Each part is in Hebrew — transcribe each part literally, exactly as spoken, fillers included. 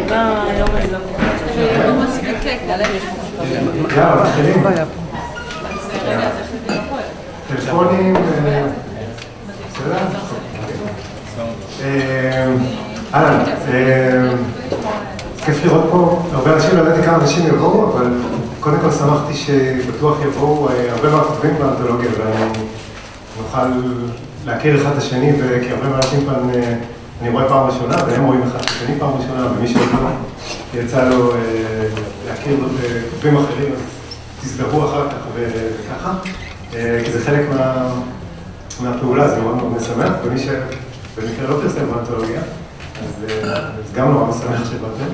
לא, היום אני לא קוראת. הוא מספיק כלב, יש פה. יאללה, מתחילים. טלפונים, בסדר? אהלן, כיף לראות פה, הרבה אנשים, לא ידעתי כמה אנשים יבואו, אבל קודם כל שמחתי שבטוח יבואו הרבה מהכותבים באנתולוגיה, ואני נוכל להכיר אחד את השני, כי הרבה מהאנשים פעם, אני רואה פעם ראשונה, והם רואים אחד את השני פעם ראשונה, ומי שעוד יצא לו להכיר כותבים אחרים, אז תזדהו אחר כך וככה, כי זה חלק מהפעולה, זה מאוד מאוד משמח, ומי שבמקרה לא פרסם באנתולוגיה, אז זה גם נורא משמח שבאתם.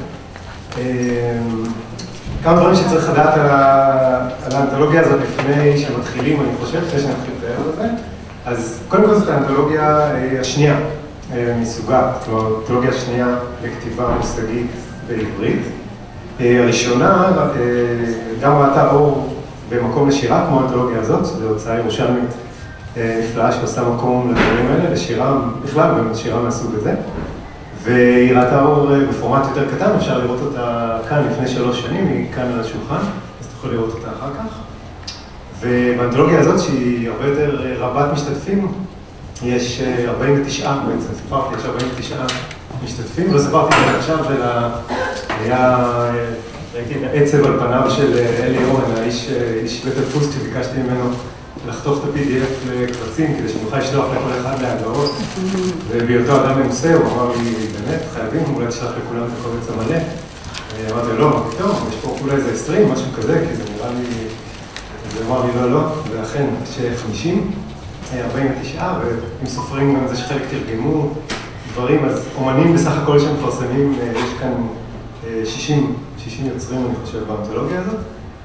כמה דברים שצריך לדעת על האנתולוגיה הזאת לפני שמתחילים, אני חושב, לפני שנתחיל את הערב הזה. אז קודם כל זאת האנתולוגיה השנייה מסוגה, כלומר, האנתולוגיה השנייה לכתיבה מושגית בעברית. הראשונה גם ראתה אור במקום לשירה, כמו האנתולוגיה הזאת, שזו הוצאה ירושלמית נפלאה שעושה מקום לדברים האלה, לשירה בכלל, גם שירה מהסוג הזה. והיא ראתה אור בפורמט יותר קטן, אפשר לראות אותה כאן לפני שלוש שנים, היא כאן על השולחן, אז תוכלו לראות אותה אחר כך. ובאנתולוגיה הזאת, שהיא הרבה יותר רבת משתתפים, יש ארבעים ותשע, בעצם ספרתי, יש ארבעים ותשע משתתפים, לא ספרתי את זה עכשיו, אלא היה, ראיתי את העצב על פניו של אלי אורן, האיש בית הדפוס, כשביקשתי ממנו לחתוך את ה-פי די אף לקבצים, כדי שנוכל לשלוח לכל אחד להגדרות, ובהיותו אדם מנוסה, הוא אמר לי, באמת, חייבים, אולי תשלח לכולם את הקובץ המלא. אמרתי לו, לא, מה פתאום, יש פה אולי איזה עשרים, משהו כזה, כי זה נראה לי, זה אמר לי, לא, לא, ואכן, יש חמישים, ארבעים ותשע, ואם סופרים גם זה שחלק תרגמו דברים, אז אומנים בסך הכל שמפרסמים, יש כאן שישים, שישים יוצרים, אני חושב, באנתולוגיה הזאת.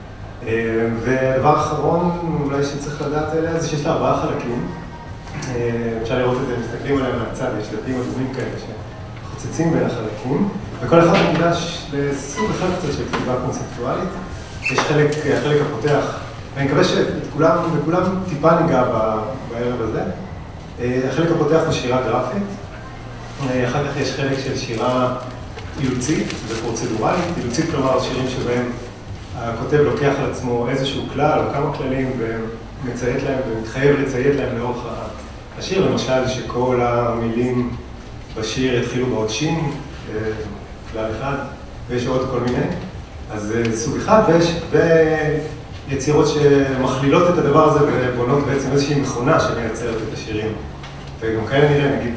ודבר אחרון, אולי שצריך לדעת עליה, זה שיש לה ארבעה חלקים. אפשר לראות את זה, מסתכלים עליהם מהצד, יש דפים אדומים כאלה שחוצצים בין החלקים, וכל אחד מוקדש לסוג אחד קצת של כתיבה קונספטואלית. יש חלק, החלק הפותח, ואני מקווה שכולם, וכולם טיפה ניגע בערב הזה. החלק הפותח הוא שירה גרפית, אחר כך יש חלק של שירה אילוצית ופרוצדורלית, אילוצית כלומר שירים שבהם הכותב לוקח על עצמו איזשהו כלל או כמה כללים ומציית להם ומתחייב לציית להם לאורך השיר, למשל שכל המילים בשיר יתחילו בעוד שין, כלל אחד, ויש עוד כל מיני. אז זה סוג אחד, ויש יצירות שמכלילות את הדבר הזה ובונות בעצם איזושהי מכונה שמייצרת את השירים. וגם כאלה נראה, נגיד,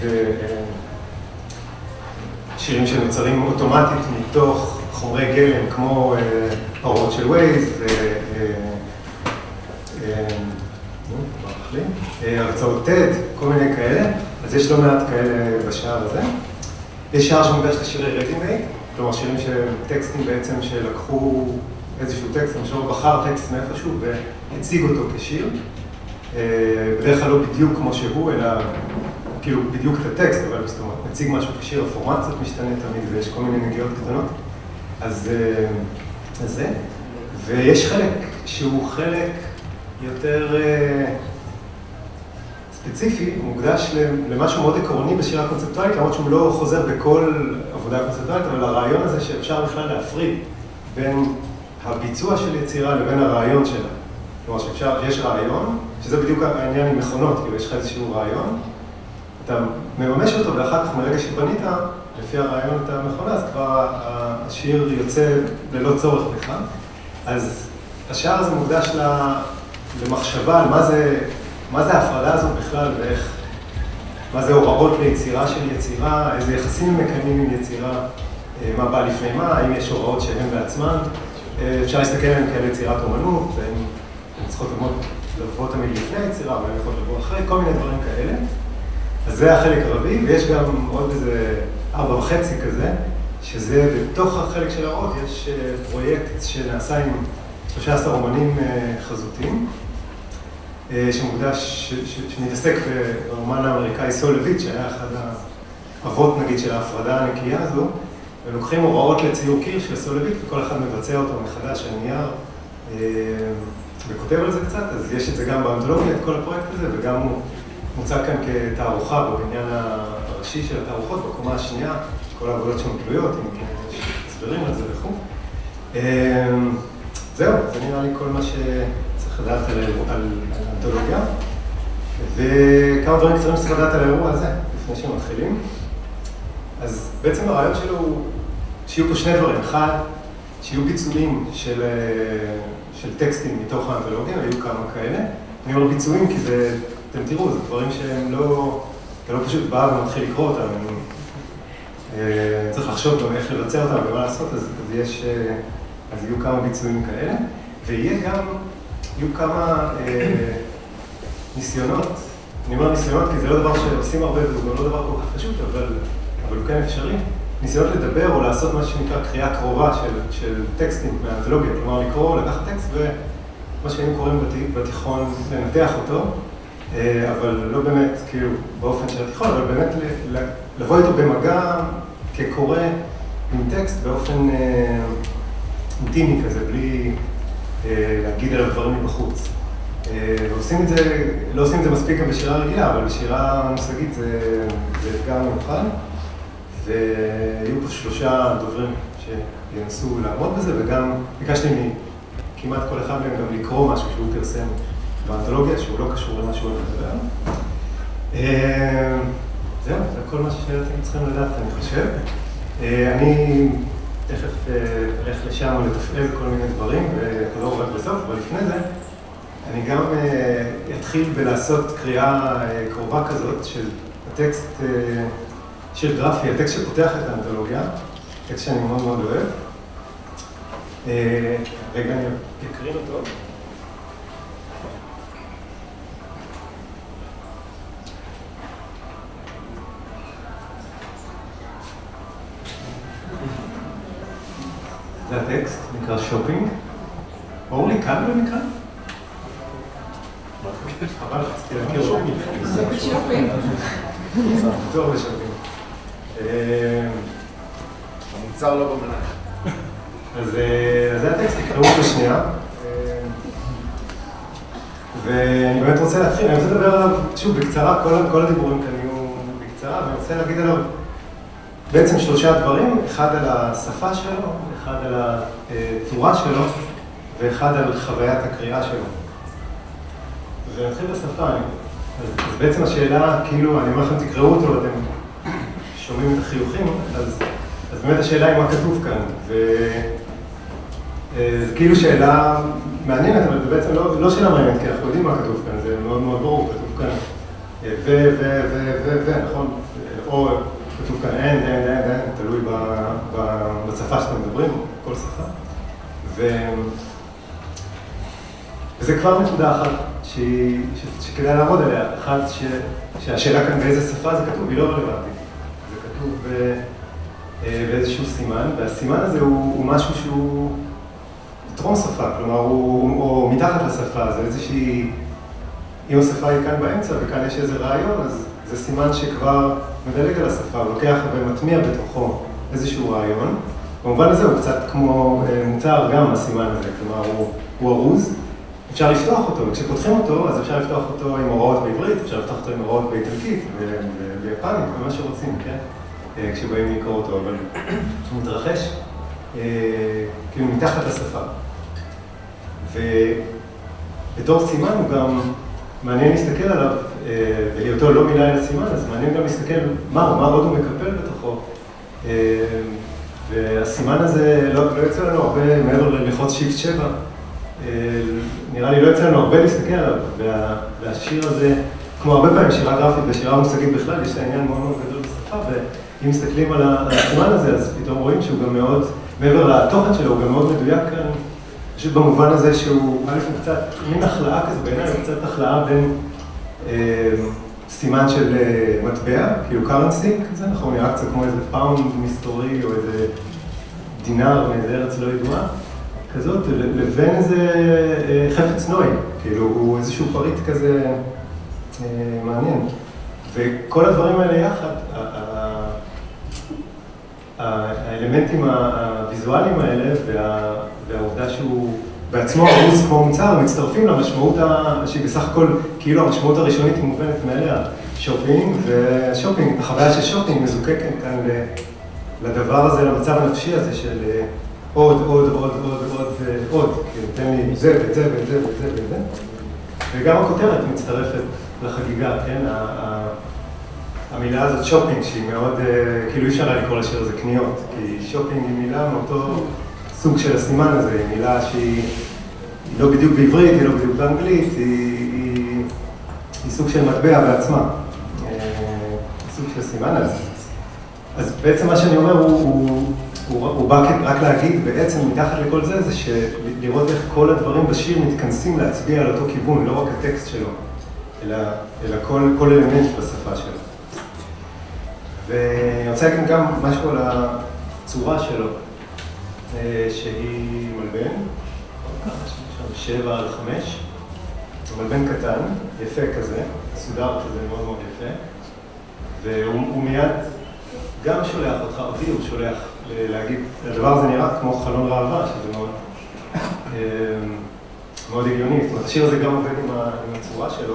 שירים שנוצרים אוטומטית מתוך חומרי גלם, כמו פרות של ווייז, הרצאות טד, כל מיני כאלה. אז יש לא מעט כאלה בשער הזה. יש שער שמוקדש לשירי רדימייד, כלומר שירים שהם טקסטים בעצם שלקחו איזשהו טקסט, למשל בחר טקסט מאיפשהו והציג אותו כשיר. בדרך כלל לא בדיוק כמו שהוא, אלא כאילו בדיוק את הטקסט, אבל זאת אומרת, מציג משהו כשיר, הפורמט קצת משתנה תמיד, ויש כל מיני נגיעות קטנות. אז זה. ויש חלק שהוא חלק יותר ספציפי, מוקדש למשהו מאוד עקרוני בשירה קונספטואלית, למרות שהוא לא חוזר בכל עבודה קונספטואלית, אבל הרעיון הזה שאפשר בכלל להפריד בין הביצוע של יצירה לבין הרעיון שלה. כלומר שאפשר, יש רעיון, שזה בדיוק העניין עם מכונות, כאילו יש לך איזשהו רעיון, אתה מממש אותו ואחר כך מרגע שבנית, לפי הרעיון את המכונה, אז כבר השיר יוצא ללא צורך בכלל. אז השער הזה מוקדש למחשבה על מה זה, מה זה ההפרדה הזאת בכלל ואיך, מה זה הוראות ליצירה של יצירה, איזה יחסים הם מקיימים עם יצירה, מה בא לפני מה, האם יש הוראות שהן בעצמן. אפשר להסתכל עליהן כאלה יצירת אומנות, והן צריכות לבוא תמיד לפני היצירה, והן יכולות לבוא אחרי, כל מיני דברים כאלה. אז זה החלק הרביעי, ויש גם עוד איזה ארבע וחצי כזה, שזה בתוך החלק של הרעות, יש פרויקט שנעשה עם שלושה עשר אומנים חזותיים, שמוקדש, שמתעסק ברומן האמריקאי סול לויט, שהיה אחד האבות נגיד של ההפרדה הנקייה הזו, ולוקחים הוראות לציור קיר של סול לויט, וכל אחד מבצע אותו מחדש על נייר, וכותב על זה קצת, אז יש את זה גם באנתולוגיה, את כל הפרויקט הזה, וגם הוא מוצג כאן כתערוכה בבניין הראשי של התערוכות, בקומה השנייה, כל העבודות שם תלויות, עם הסברים על זה וכו'. זהו, זה נראה לי כל מה שצריך לדעת על האנתולוגיה. וכמה דברים קצרים שצריך לדעת על האירוע הזה, לפני שמתחילים. אז בעצם הרעיון שלו הוא שיהיו פה שני דברים. אחד, שיהיו ביצועים של, של טקסטים מתוך האנתולוגיה, היו כמה כאלה. אני אומר ביצועים כי זה, אתם תראו, זה דברים שהם לא, אתה לא פשוט בא ומתחיל לקרוא אותם. אני, צריך לחשוב גם איך לבצע אותם ומה לעשות, אז, אז יש, אז יהיו כמה ביצועים כאלה. ויהיה גם, יהיו כמה אה, ניסיונות, אני אומר ניסיונות כי זה לא דבר שעושים הרבה וזה גם לא דבר כל כך פשוט, אבל, אבל הוא כן אפשרי. ניסיונות לדבר או לעשות מה שנקרא קריאה קרובה של, של טקסטים מהאנתולוגיה, כלומר לקרוא, לקחת טקסט ומה שהיינו קוראים בתיכון לנתח אותו, אבל לא באמת כאילו באופן של התיכון, אבל באמת לבוא איתו במגע כקורא עם טקסט באופן אינטימי כזה, בלי להגיד עליו דברים מבחוץ. ועושים את זה, לא עושים את זה מספיק גם בשירה רגילה, אבל בשירה מושגית זה, זה אתגר מיוחד. ויהיו פה שלושה דוברים שינסו לעמוד בזה, וגם ביקשתי מכמעט כל אחד מהם גם לקרוא משהו שהוא פרסם באנתולוגיה, שהוא לא קשור למה שהוא מדבר. זהו, זה כל מה שאתם צריכים לדעת, אני חושב. אני תכף אלך לשם ולתפעל כל מיני דברים, ולא רק בסוף, אבל לפני זה, אני גם אתחיל בלעשות קריאה קרובה כזאת של הטקסט שיר גרפי, הטקסט שפותח את האנתולוגיה, טקסט שאני מאוד מאוד אוהב. רגע, אני אקרין אותו. זה הטקסט, נקרא שופינג. אורלי, כאן במקרה? חבל, רציתי להכיר אותו. זה בשופינג. טוב בשופינג. המוצר לא במלאך. אז זה הטקסט, תקראו אותו שנייה. ואני באמת רוצה להתחיל, אני רוצה לדבר עליו, שוב, בקצרה, כל הדיבורים כאן יהיו בקצרה, ואני רוצה להגיד עליו בעצם שלושה דברים, אחד על השפה שלו, אחד על הצורה שלו, ואחד על חוויית הקריאה שלו. ונתחיל בשפה, אז בעצם השאלה, כאילו, אני אומר לכם, תקראו אותו, אתם שומעים את החיוכים, אז, אז באמת השאלה היא מה כתוב כאן, וזו כאילו שאלה מעניינת, אבל זה בעצם לא, לא שאלה מעניינת, כי אנחנו יודעים מה כתוב כאן, זה מאוד מאוד ברור, כתוב כאן ו, ו, ו, ו, ו, נכון? או כתוב כאן אין, אין, אין, אין, תלוי ב, ב, בשפה שאתם מדברים, כל שפה. ו, וזה כבר נקודה אחת שהיא, ש, שכדאי לעמוד עליה, אחת ש, שהשאלה כאן באיזה שפה זה כתוב, היא לא רלוונטית. זה כתוב ב, באיזשהו סימן, והסימן הזה הוא, הוא משהו שהוא טרום שפה, כלומר הוא או מתחת לשפה, זה איזושהי, אם השפה היא כאן באמצע וכאן יש איזה רעיון, אז זה סימן שכבר מדלג על השפה, הוא לוקח ומטמיע בתוכו איזשהו רעיון. במובן הזה הוא קצת כמו מוצר גם הסימן הזה, כלומר הוא, הוא ארוז, אפשר לפתוח אותו, וכשפותחים אותו אז אפשר לפתוח אותו עם הוראות בעברית, אפשר לפתוח אותו עם הוראות באיטלקית וביפנית, ומה שרוצים, כן? כשבאים לקרוא אותו, אבל הוא מתרחש כאילו מתחת לשפה. ובתור סימן הוא גם מעניין להסתכל עליו, והיותו לא מילה אל הסימן, אז מעניין גם להסתכל מה, מה עוד הוא מקפל בתוכו. והסימן הזה לא, לא יוצא לנו הרבה מעבר ללחוץ שיפט שבע. נראה לי לא יוצא לנו הרבה להסתכל עליו, וה, והשיר הזה, כמו הרבה פעמים שירה גרפית ושירה מושגית בכלל, יש העניין מאוד מאוד גדול בשפה, ואם מסתכלים על הסימן הזה, אז פתאום רואים שהוא גם מאוד, מעבר לתוכן שלו, הוא גם מאוד מדויק כאן, פשוט במובן הזה שהוא, א' הוא קצת, מין החלאה כזה, בעיניי הוא קצת החלאה בין אה, סימן של אה, מטבע, כאילו קרנסי כזה, נכון, נראה קצת כמו איזה פאונד מסתורי, או איזה דינר מאיזה ארץ לא ידועה, כזאת, לבין איזה אה, חפץ נוי, כאילו הוא איזשהו פריט כזה אה, מעניין. וכל הדברים האלה יחד, האלמנטים הוויזואליים האלה וה, והעובדה שהוא בעצמו ארוז כמו מוצר, מצטרפים למשמעות שהיא בסך הכל, כאילו המשמעות הראשונית היא מובנת מאליה, שופינג, ושופינג, החוויה של שופינג מזוקקת כאן לדבר הזה, למצב הנפשי הזה של עוד, עוד, עוד, עוד, עוד, עוד, כי נותן לי זה ואת זה ואת זה ואת זה ואת זה. וגם הכותרת מצטרפת לחגיגה, כן? המילה הזאת שופינג, שהיא מאוד, כאילו אי אפשר לקרוא לשיר הזה קניות, כי שופינג היא מילה מאותו סוג של הסימן הזה, היא מילה שהיא לא בדיוק בעברית, היא לא בדיוק באנגלית, היא, היא, היא סוג של מטבע בעצמה, סוג של סימן הזה. אז בעצם מה שאני אומר, הוא, הוא, הוא, הוא בא רק להגיד, בעצם מתחת לכל זה, זה שלראות איך כל הדברים בשיר מתכנסים להצביע על אותו כיוון, לא רק הטקסט שלו, אלא, אלא כל, כל אלמנט בשפה שלו. ואני רוצה להגיד גם משהו על הצורה שלו, שהיא מלבן, שבע על חמש, מלבן קטן, יפה כזה, מסודר כזה מאוד מאוד יפה, והוא מיד גם שולח אותך, אותי הוא שולח להגיד, הדבר הזה נראה כמו חלון ראווה, שזה מאוד, מאוד הגיוני, זאת אומרת, השיר הזה גם עובד עם הצורה שלו,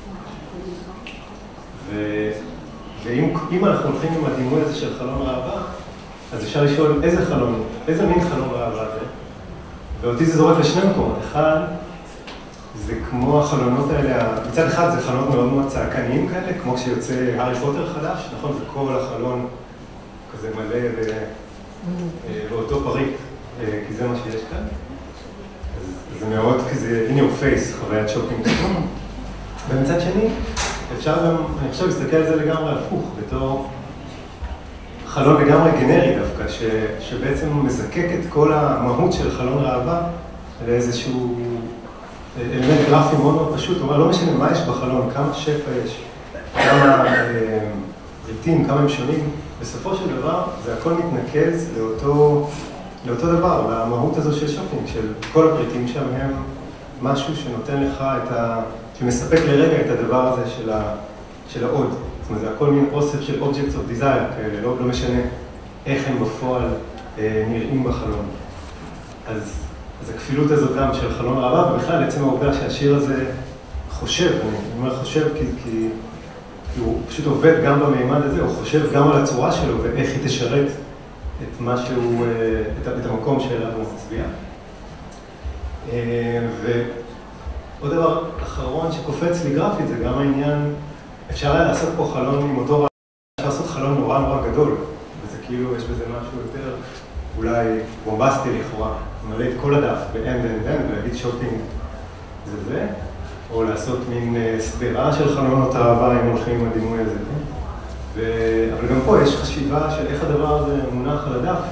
ואם אנחנו הולכים עם הדימוי הזה של חלון ראווה, אז אפשר לשאול איזה חלון, איזה מין חלון ראווה זה, ואותי זה זורק לשני מקומות. אחד, זה כמו החלונות האלה, מצד אחד זה חלונות מאוד מאוד צעקניים כאלה, כמו כשיוצא הארי פוטר חדש, נכון? זה כל החלון כזה מלא באותו פריט, כי זה מה שיש כאן. אז זה מאוד כזה, in your face, חוויית שופינג. ומצד שני, אפשר גם, אני חושב, להסתכל על זה לגמרי הפוך, בתור חלון לגמרי גנרי דווקא, ש, שבעצם מזקק את כל המהות של חלון ראווה לאיזשהו אלמנט גרפי מאוד מאוד פשוט. הוא אומר, לא משנה מה יש בחלון, כמה שפע יש, כמה פריטים, כמה הם שונים, בסופו של דבר זה הכל מתנקז לאותו, לאותו דבר, למהות הזו של שופינג, של כל הפריטים שם הם משהו שנותן לך את ה... שמספק לרגע את הדבר הזה של, ה, של העוד. זאת אומרת, זה הכל מין אוסף של objects of desire כאלה, לא, לא משנה איך הם בפועל אה, נראים בחלון. אז, אז הכפילות הזאת גם של חלון ראווה, ובכלל עצם העובדה שהשיר הזה חושב, אני אומר חושב כי, כי, כי הוא פשוט עובד גם במימד הזה, הוא חושב גם על הצורה שלו ואיך היא תשרת את מה שהוא, אה, את, את המקום שאליו הוא מצביע. אה, ו... עוד דבר אחרון שקופץ לי גרפית זה גם העניין, אפשר היה לעשות פה חלון עם אותו רעיון, אפשר לעשות חלון נורא נורא גדול, וזה כאילו, יש בזה משהו יותר אולי בומבסטי לכאורה, מלא את כל הדף ב-end end end ולהגיד שופינג זה זה, או לעשות מין סדרה של חלונות אהבה אם הולכים עם הדימוי הזה. ו... אבל גם פה יש חשיבה של איך הדבר הזה מונח על הדף,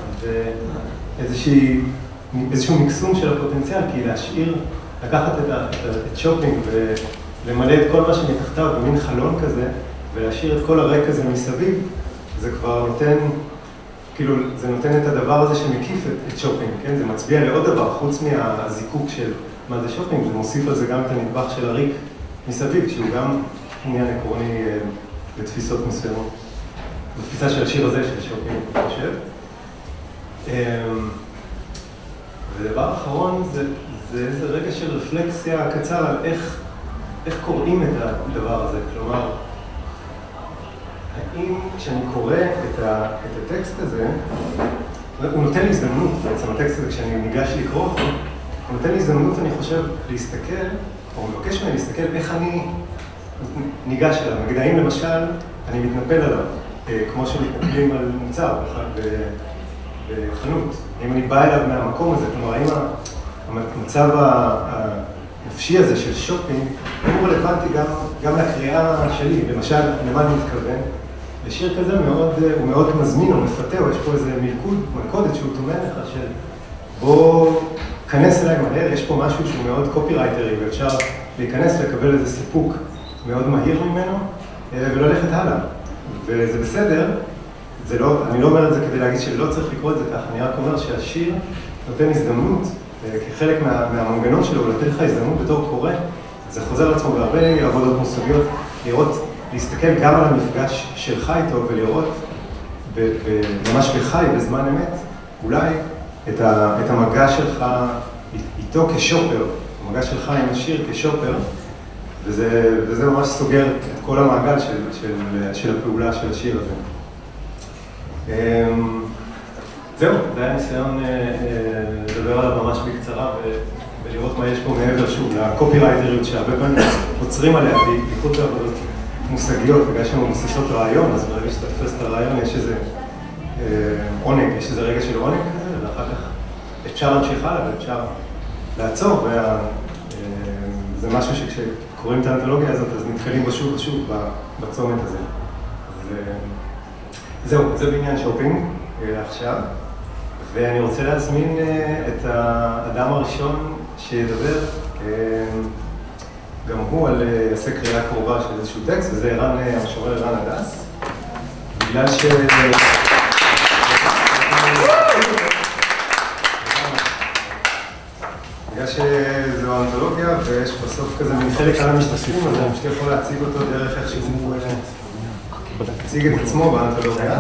ואיזשהו מקסום של הפוטנציאל, כי להשאיר לקחת את, ה, את שופינג ולמלא את כל מה שמתחתיו במין חלון כזה, ולהשאיר את כל הרקע הזה מסביב, זה כבר נותן, כאילו, זה נותן את הדבר הזה שמקיף את, את שופינג, כן? זה מצביע לעוד דבר, חוץ מהזיקוק של מה זה שופינג, זה מוסיף על זה גם את הנדבך של הריק מסביב, שהוא גם עניין עקרוני לתפיסות מסוימות. זו תפיסה של השיר הזה של שופינג, אני חושב. ודבר אחרון זה, זה איזה רגע של רפלקסיה קצר על איך, איך קוראים את הדבר הזה. כלומר, האם כשאני קורא את, ה, את הטקסט הזה, הוא נותן לי הזדמנות, בעצם הטקסט הזה כשאני ניגש לקרוא אותו, הוא נותן לי הזדמנות, אני חושב, להסתכל, או מבקש ממני להסתכל איך אני ניגש אליו. נגיד, האם למשל אני מתנפל עליו, כמו שמתנפלים על מוצר בחנות. האם אני בא אליו מהמקום הזה, כלומר, האם המצב הנפשי הזה של שופינג, הוא רלוונטי גם, גם לקריאה שלי. למשל, למה אני מתכוון? לשיר כזה מאוד, הוא מאוד מזמין או מפתה, או יש פה איזה מלכוד, מלכודת שהוא תומן לך של בוא כנס אליי מהר, יש פה משהו שהוא מאוד קופירייטרי, ואפשר להיכנס, לקבל איזה סיפוק מאוד מהיר ממנו, וללכת הלאה. וזה בסדר, זה לא, אני לא אומר את זה כדי להגיד שלא צריך לקרוא את זה ככה, אני רק אומר שהשיר נותן הזדמנות, כחלק מה, מהמנגנון שלו, לתת לך הזדמנות בתור קורא, זה חוזר לעצמו בהרבה עבודות מושגיות, לראות, להסתכל גם על המפגש שלך איתו ולראות ב, ב, ממש בחי, בזמן אמת, אולי את, ה, את המגע שלך איתו כשופר, המגע שלך עם השיר כשופר, וזה, וזה ממש סוגר את כל המעגל של, של, של הפעולה של השיר הזה. זהו, זה היה ניסיון לדבר עליו ממש בקצרה ולראות מה יש פה מעבר שוב לקופירייטריות שהרבה פעמים עוצרים עליה, בייחוד בעבודות מושגיות, בגלל שהן מבוססות רעיון, אז ברגע שאתה תופס את הרעיון יש איזה עונג, יש איזה רגע של עונג כזה, ואחר כך אפשר להמשיך הלאה ואפשר לעצור, וזה משהו שכשקוראים את האנתולוגיה הזאת, אז נתקלים בשוק השוק בצומת הזה. זהו, זה בעניין שופינג עכשיו, ואני רוצה להזמין את האדם הראשון שידבר גם הוא על עשה קריאה קרובה של איזשהו טקסט, וזה ערן, המשורר ערן הדס, בגלל ש... בגלל שזו האנתולוגיה ויש בסוף כזה מין חלק על המשתתפים, אז אני פשוט יכול להציג אותו דרך איך שהוא הציג את עצמו באנתולוגיה.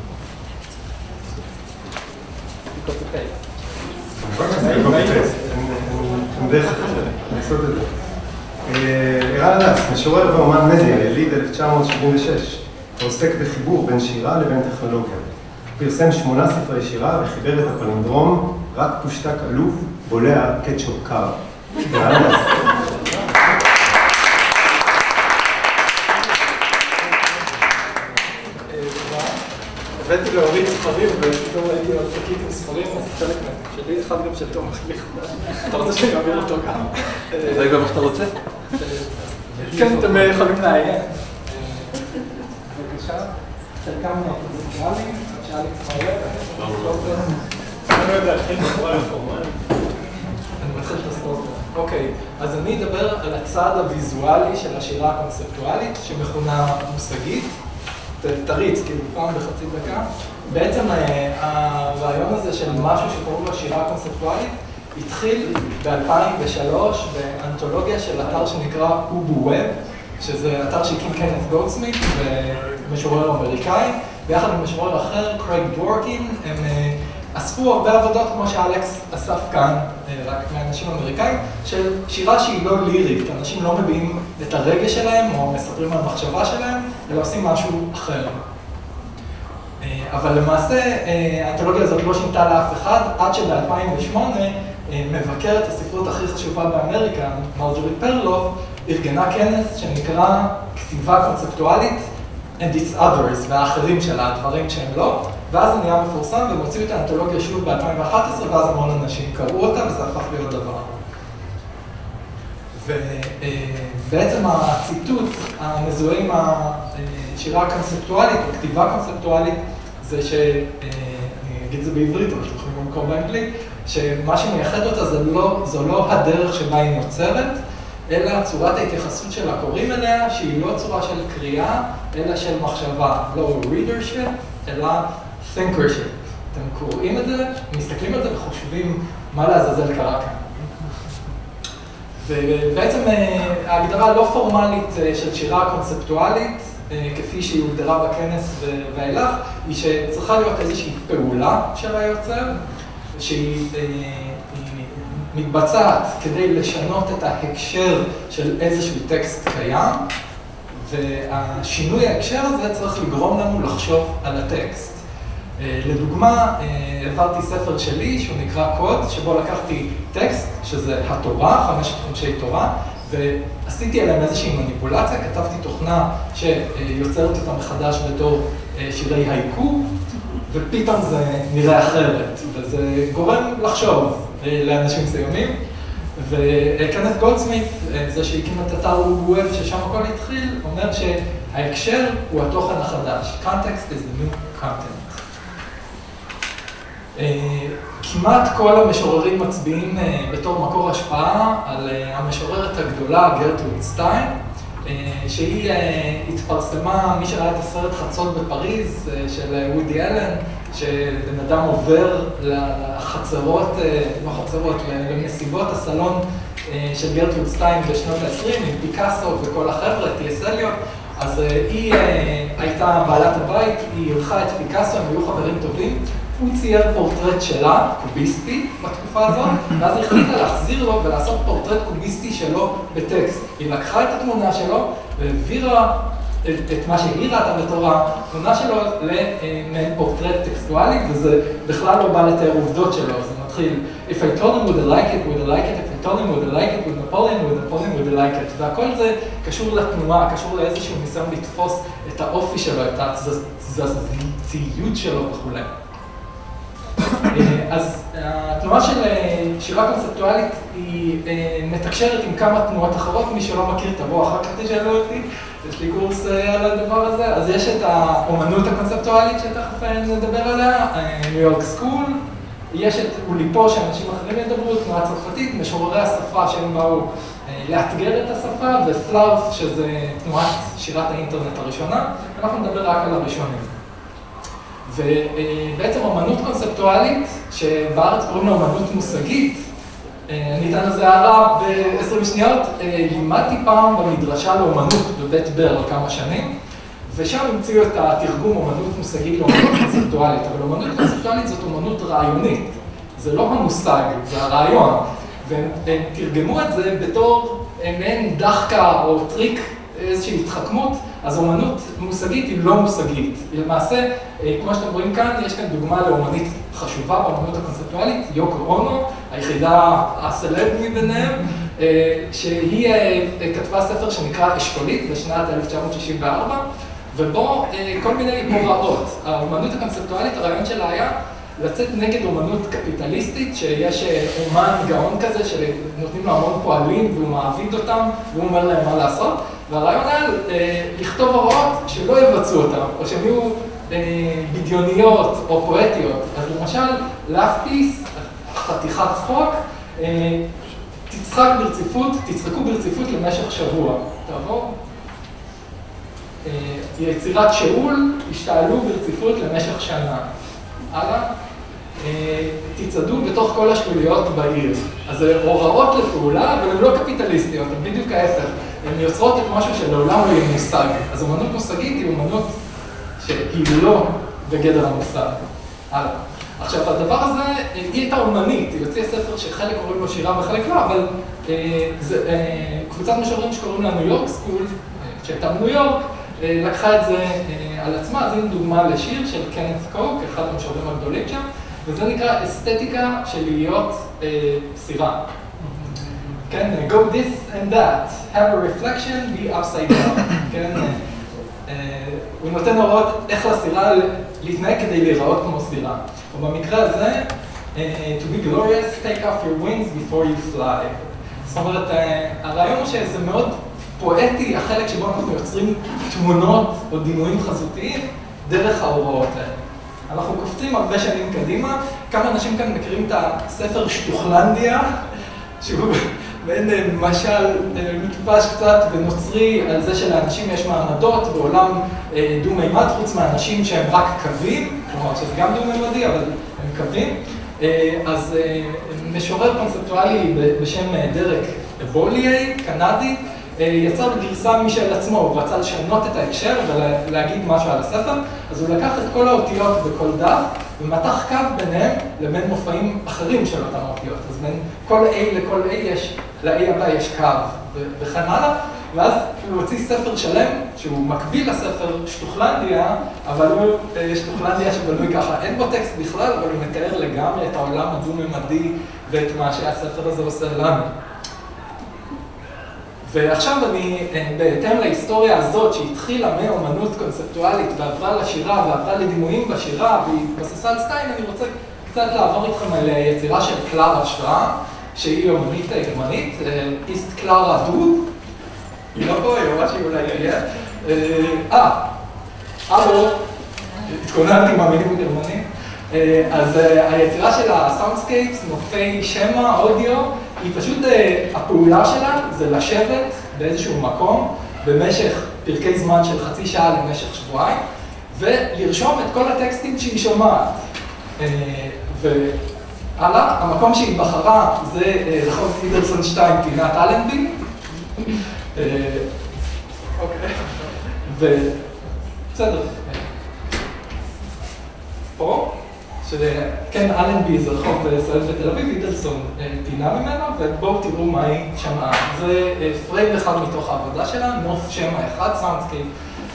אין דרך אחרת, לעשות את זה. ערן הדס, משורר ואומן מדיה, יליד אלף תשע מאות שבעים ושש, העוסק בחיבור בין שירה לבין טכנולוגיה. פרסם שמונה ספרי שירה וחיבר את הפלינדרום, רק פושטק עלוב, בולע קטשופ קר. ערן הדס. הבאתי להוריד ספרים ופתאום ראיתי עוד שקית עם ספרים, אז חלק מהם שלי, אחד גם של תום מחליך. אתה רוצה שאני אעביר אותו גם? זה גם מה שאתה רוצה? כן, אתם יכולים לעיין. בבקשה. חלקם קונצנטרליים, שאלה כבר ידע. אני לא יודע, הכי בצורה לפורמלית. אני מתחיל את הספורט. אוקיי, אז אני אדבר על הצד הוויזואלי של השירה הקונספטואלית, שמכונה מושגית. תריץ, כאילו פעם בחצי דקה. בעצם הרעיון הזה של משהו שקוראים לו שירה קונספטואלית התחיל ב-אלפיים ושלוש באנתולוגיה של אתר שנקרא אובו ווב, שזה אתר שהקים קנת גולדסמית ומשורר אמריקאי, ביחד עם משורר אחר, קרייג דוורקין, הם אספו הרבה עבודות כמו שאלכס אסף כאן, רק מאנשים אמריקאים, של שירה שהיא לא לירית, אנשים לא מביעים את הרגש שלהם או מספרים על המחשבה שלהם, אלא עושים משהו אחר. אבל למעשה האנתולוגיה הזאת לא שינתה לאף אחד, עד שב-אלפיים ושמונה מבקרת הספרות הכי חשובה באמריקה, מרג'ורי פרלוב, ארגנה כנס שנקרא כתיבה קונספטואלית and its others, והאחרים שלה, הדברים שהם לא, ואז זה נהיה מפורסם והם הוציאו את האנתולוגיה שוב ב-אלפיים ואחת עשרה, ואז המון אנשים קראו אותה וזה הפך להיות דבר. ובעצם הציטוט המזוהה עם השירה הקונספטואלית, או כתיבה קונספטואלית, זה ש... אני אגיד את זה בעברית, אבל אתם יכולים לקרוא באנגלית, שמה שמייחד אותה זה לא, זו לא הדרך שבה היא נוצרת, אלא צורת ההתייחסות של הקוראים אליה, שהיא לא צורה של קריאה, אלא של מחשבה, לא readership, אלא thinkership. אתם קוראים את זה, מסתכלים על זה וחושבים מה לעזאזל קרה כאן. ובעצם ההגדרה הלא פורמלית של שירה קונספטואלית, כפי שהיא הוגדרה בכנס ואילך, היא שצריכה להיות איזושהי פעולה של היוצר, שהיא מתבצעת כדי לשנות את ההקשר של איזשהו טקסט קיים, והשינוי ההקשר הזה צריך לגרום לנו לחשוב על הטקסט. לדוגמה, העברתי ספר שלי שהוא נקרא קוד, שבו לקחתי טקסט, שזה התורה, חמשת חומשי תורה, ועשיתי עליהם איזושהי מניפולציה, כתבתי תוכנה שיוצרת אותה מחדש בתור שירי הייקו, ופתאום זה נראה אחרת, וזה גורם לחשוב לאנשים מסוימים. וקנת גולדסמית, זה שהקים את אתר אובו ווב, ששם הכל התחיל, אומר שההקשר הוא התוכן החדש. Context is the new content. כמעט כל המשוררים מצביעים בתור מקור השפעה על המשוררת הגדולה, גרטרוד סטיין, שהיא התפרסמה, מי שראה את הסרט חצות בפריז של וודי אלן, שבן אדם עובר לחצרות, לא חצרות, למסיבות הסלון של גרטרוד סטיין בשנות ה-עשרים, עם פיקאסו וכל החבר'ה, טי אס אליוט, אז היא הייתה בעלת הבית, היא ערכה את פיקאסו, הם היו חברים טובים, הוא צייר פורטרט שלה, קוביסטי, בתקופה הזאת, ואז היא החליטה להחזיר לו ולעשות פורטרט קוביסטי שלו בטקסט. היא לקחה את התמונה שלו והעבירה את מה שהיא ראתה בתור התמונה שלו למעין פורטרט טקסטואלי, וזה בכלל לא בא לתאר עובדות שלו, זה מתחיל If I told him would I like it, would I like it, if I told him would I like it, would Napoleon, would Napoleon, would I like it, והכל זה קשור לתנועה, קשור לאיזשהו ניסיון לתפוס את האופי שלו, את התזזיות שלו וכו'. אז התנועה של שירה קונספטואלית היא מתקשרת עם כמה תנועות אחרות, מי שלא מכיר תבוא אחר כך תשאלו אותי, יש לי קורס על הדבר הזה, אז יש את האומנות הקונספטואלית שתכף נדבר עליה, ניו יורק סקול, יש את אוליפו שאנשים אחרים ידברו, תנועה צרפתית, משוררי השפה שהם באו לאתגר את השפה, ופלארף שזה תנועת שירת האינטרנט הראשונה, אנחנו נדבר רק על הראשונים. ובעצם אומנות קונספטואלית, שבארץ קוראים לה אומנות מושגית, אני אתן לזה הערה ב-עשרים שניות, לימדתי פעם במדרשה לאומנות בבית בר כמה שנים, ושם המציאו את התרגום אומנות מושגית לאומנות קונספטואלית, אבל אומנות קונספטואלית זאת אומנות רעיונית, זה לא המושג, זה הרעיון, והם תרגמו את זה בתור מעין דחקה או טריק, איזושהי התחכמות, אז אומנות מושגית היא לא מושגית. היא למעשה, כמו שאתם רואים כאן, יש כאן דוגמה לאומנית חשובה באומנות הקונספטואלית, יוקו אונו, היחידה הסלב מביניהם, שהיא כתבה ספר שנקרא אשכולית בשנת אלף תשע מאות שישים וארבע, ובו כל מיני הוראות. האומנות הקונספטואלית, הרעיון שלה היה לצאת נגד אומנות קפיטליסטית, שיש אומן גאון כזה שנותנים לו המון פועלים והוא מעביד אותם והוא אומר להם מה לעשות, והרעיון היה לכתוב הוראות שלא יבצעו אותם, או שהן יהיו בדיוניות או פואטיות. אז למשל, להפיס חתיכת צחוק, תצחק ברציפות, תצחקו ברציפות למשך שבוע. תעבור. יצירת שאול, השתעלו ברציפות למשך שנה. הלאה. תצעדו בתוך כל השתוליות בעיר. אז זה הוראות לפעולה, אבל הן לא קפיטליסטיות, הן בדיוק ההפך. הן יוצרות את משהו שלעולם לא יהיה מושג. אז אומנות מושגית היא אומנות שהיא לא בגדר המושג. הלאה. עכשיו, הדבר הזה, היא הייתה אומנית, היא הוציאה ספר שחלק קוראים לו שירה וחלק לא, אבל זה קבוצת משוררים שקוראים לה ניו יורק סקול, שהייתה בניו יורק, לקחה את זה על עצמה, אז הנה דוגמה לשיר של קנת קוק, אחד המשוררים הגדולים שם, וזה נקרא אסתטיקה של להיות סירה. כן, go this and that, have a reflection, be upside down. כן, הוא נותן הוראות איך לסירה להתנהג כדי להיראות כמו סירה. ובמקרה הזה, to be glorious, take off your wings before you fly. זאת אומרת, הרעיון הוא שזה מאוד פואטי, החלק שבו אנחנו יוצרים תמונות או דימויים חזותיים דרך ההוראות האלה. אנחנו קופצים הרבה שנים קדימה, כמה אנשים כאן מכירים את הספר שטוחלנדיה, שהוא בין משל מטופש קצת ונוצרי על זה שלאנשים יש מעמדות בעולם דו-מימד, חוץ מהאנשים שהם רק קווים, כלומר שזה גם דו-מימדי, אבל הם קווים. אז משורר קונספטואלי בשם דרק בוליי, קנדי, יצר בגרסה משל עצמו, הוא רצה לשנות את ההקשר ולהגיד משהו על הספר, אז הוא לקח את כל האותיות בכל דף ומתח קו ביניהם לבין מופעים אחרים של אותם האותיות. אז בין כל A לכל A יש, ל-A הבא יש קו וכן הלאה, ואז הוא הוציא ספר שלם שהוא מקביל לספר שטוחלנדיה, אבל הוא שטוחלנדיה שבנוי ככה, אין בו טקסט בכלל, אבל הוא מתאר לגמרי את העולם הדו-ממדי ואת מה שהספר הזה עושה לנו. ועכשיו אני, בהתאם להיסטוריה הזאת שהתחילה מאומנות קונספטואלית ועברה לשירה ועברה לדימויים בשירה והתבססה על סטיין, אני רוצה קצת לעבור איתכם על יצירה של קלרה שראה, שהיא אומנית גרמנית, איסט קלרה דו, היא לא פה, היא ממש היא אולי תהיה. אה, אלו, התכוננתי מאמינים בגרמנים. אז היצירה של הסאונדסקייפס, נופי שמע, אודיו, היא פשוט, הפעולה שלה זה לשבת באיזשהו מקום במשך פרקי זמן של חצי שעה למשך שבועיים, ולרשום את כל הטקסטים שהיא שומעת. והלאה, המקום שהיא בחרה זה רחוב פידרסון שתיים, פינת אלנבי. אוקיי. ובסדר. פה. שכן, אלנבי זה רחוב בישראל בתל אביב, פידרסון פינה ממנו, ובואו תראו מה היא שמעה. זה פריים אחד מתוך העבודה שלה, נוף שמע אחד, סאונדסקייפ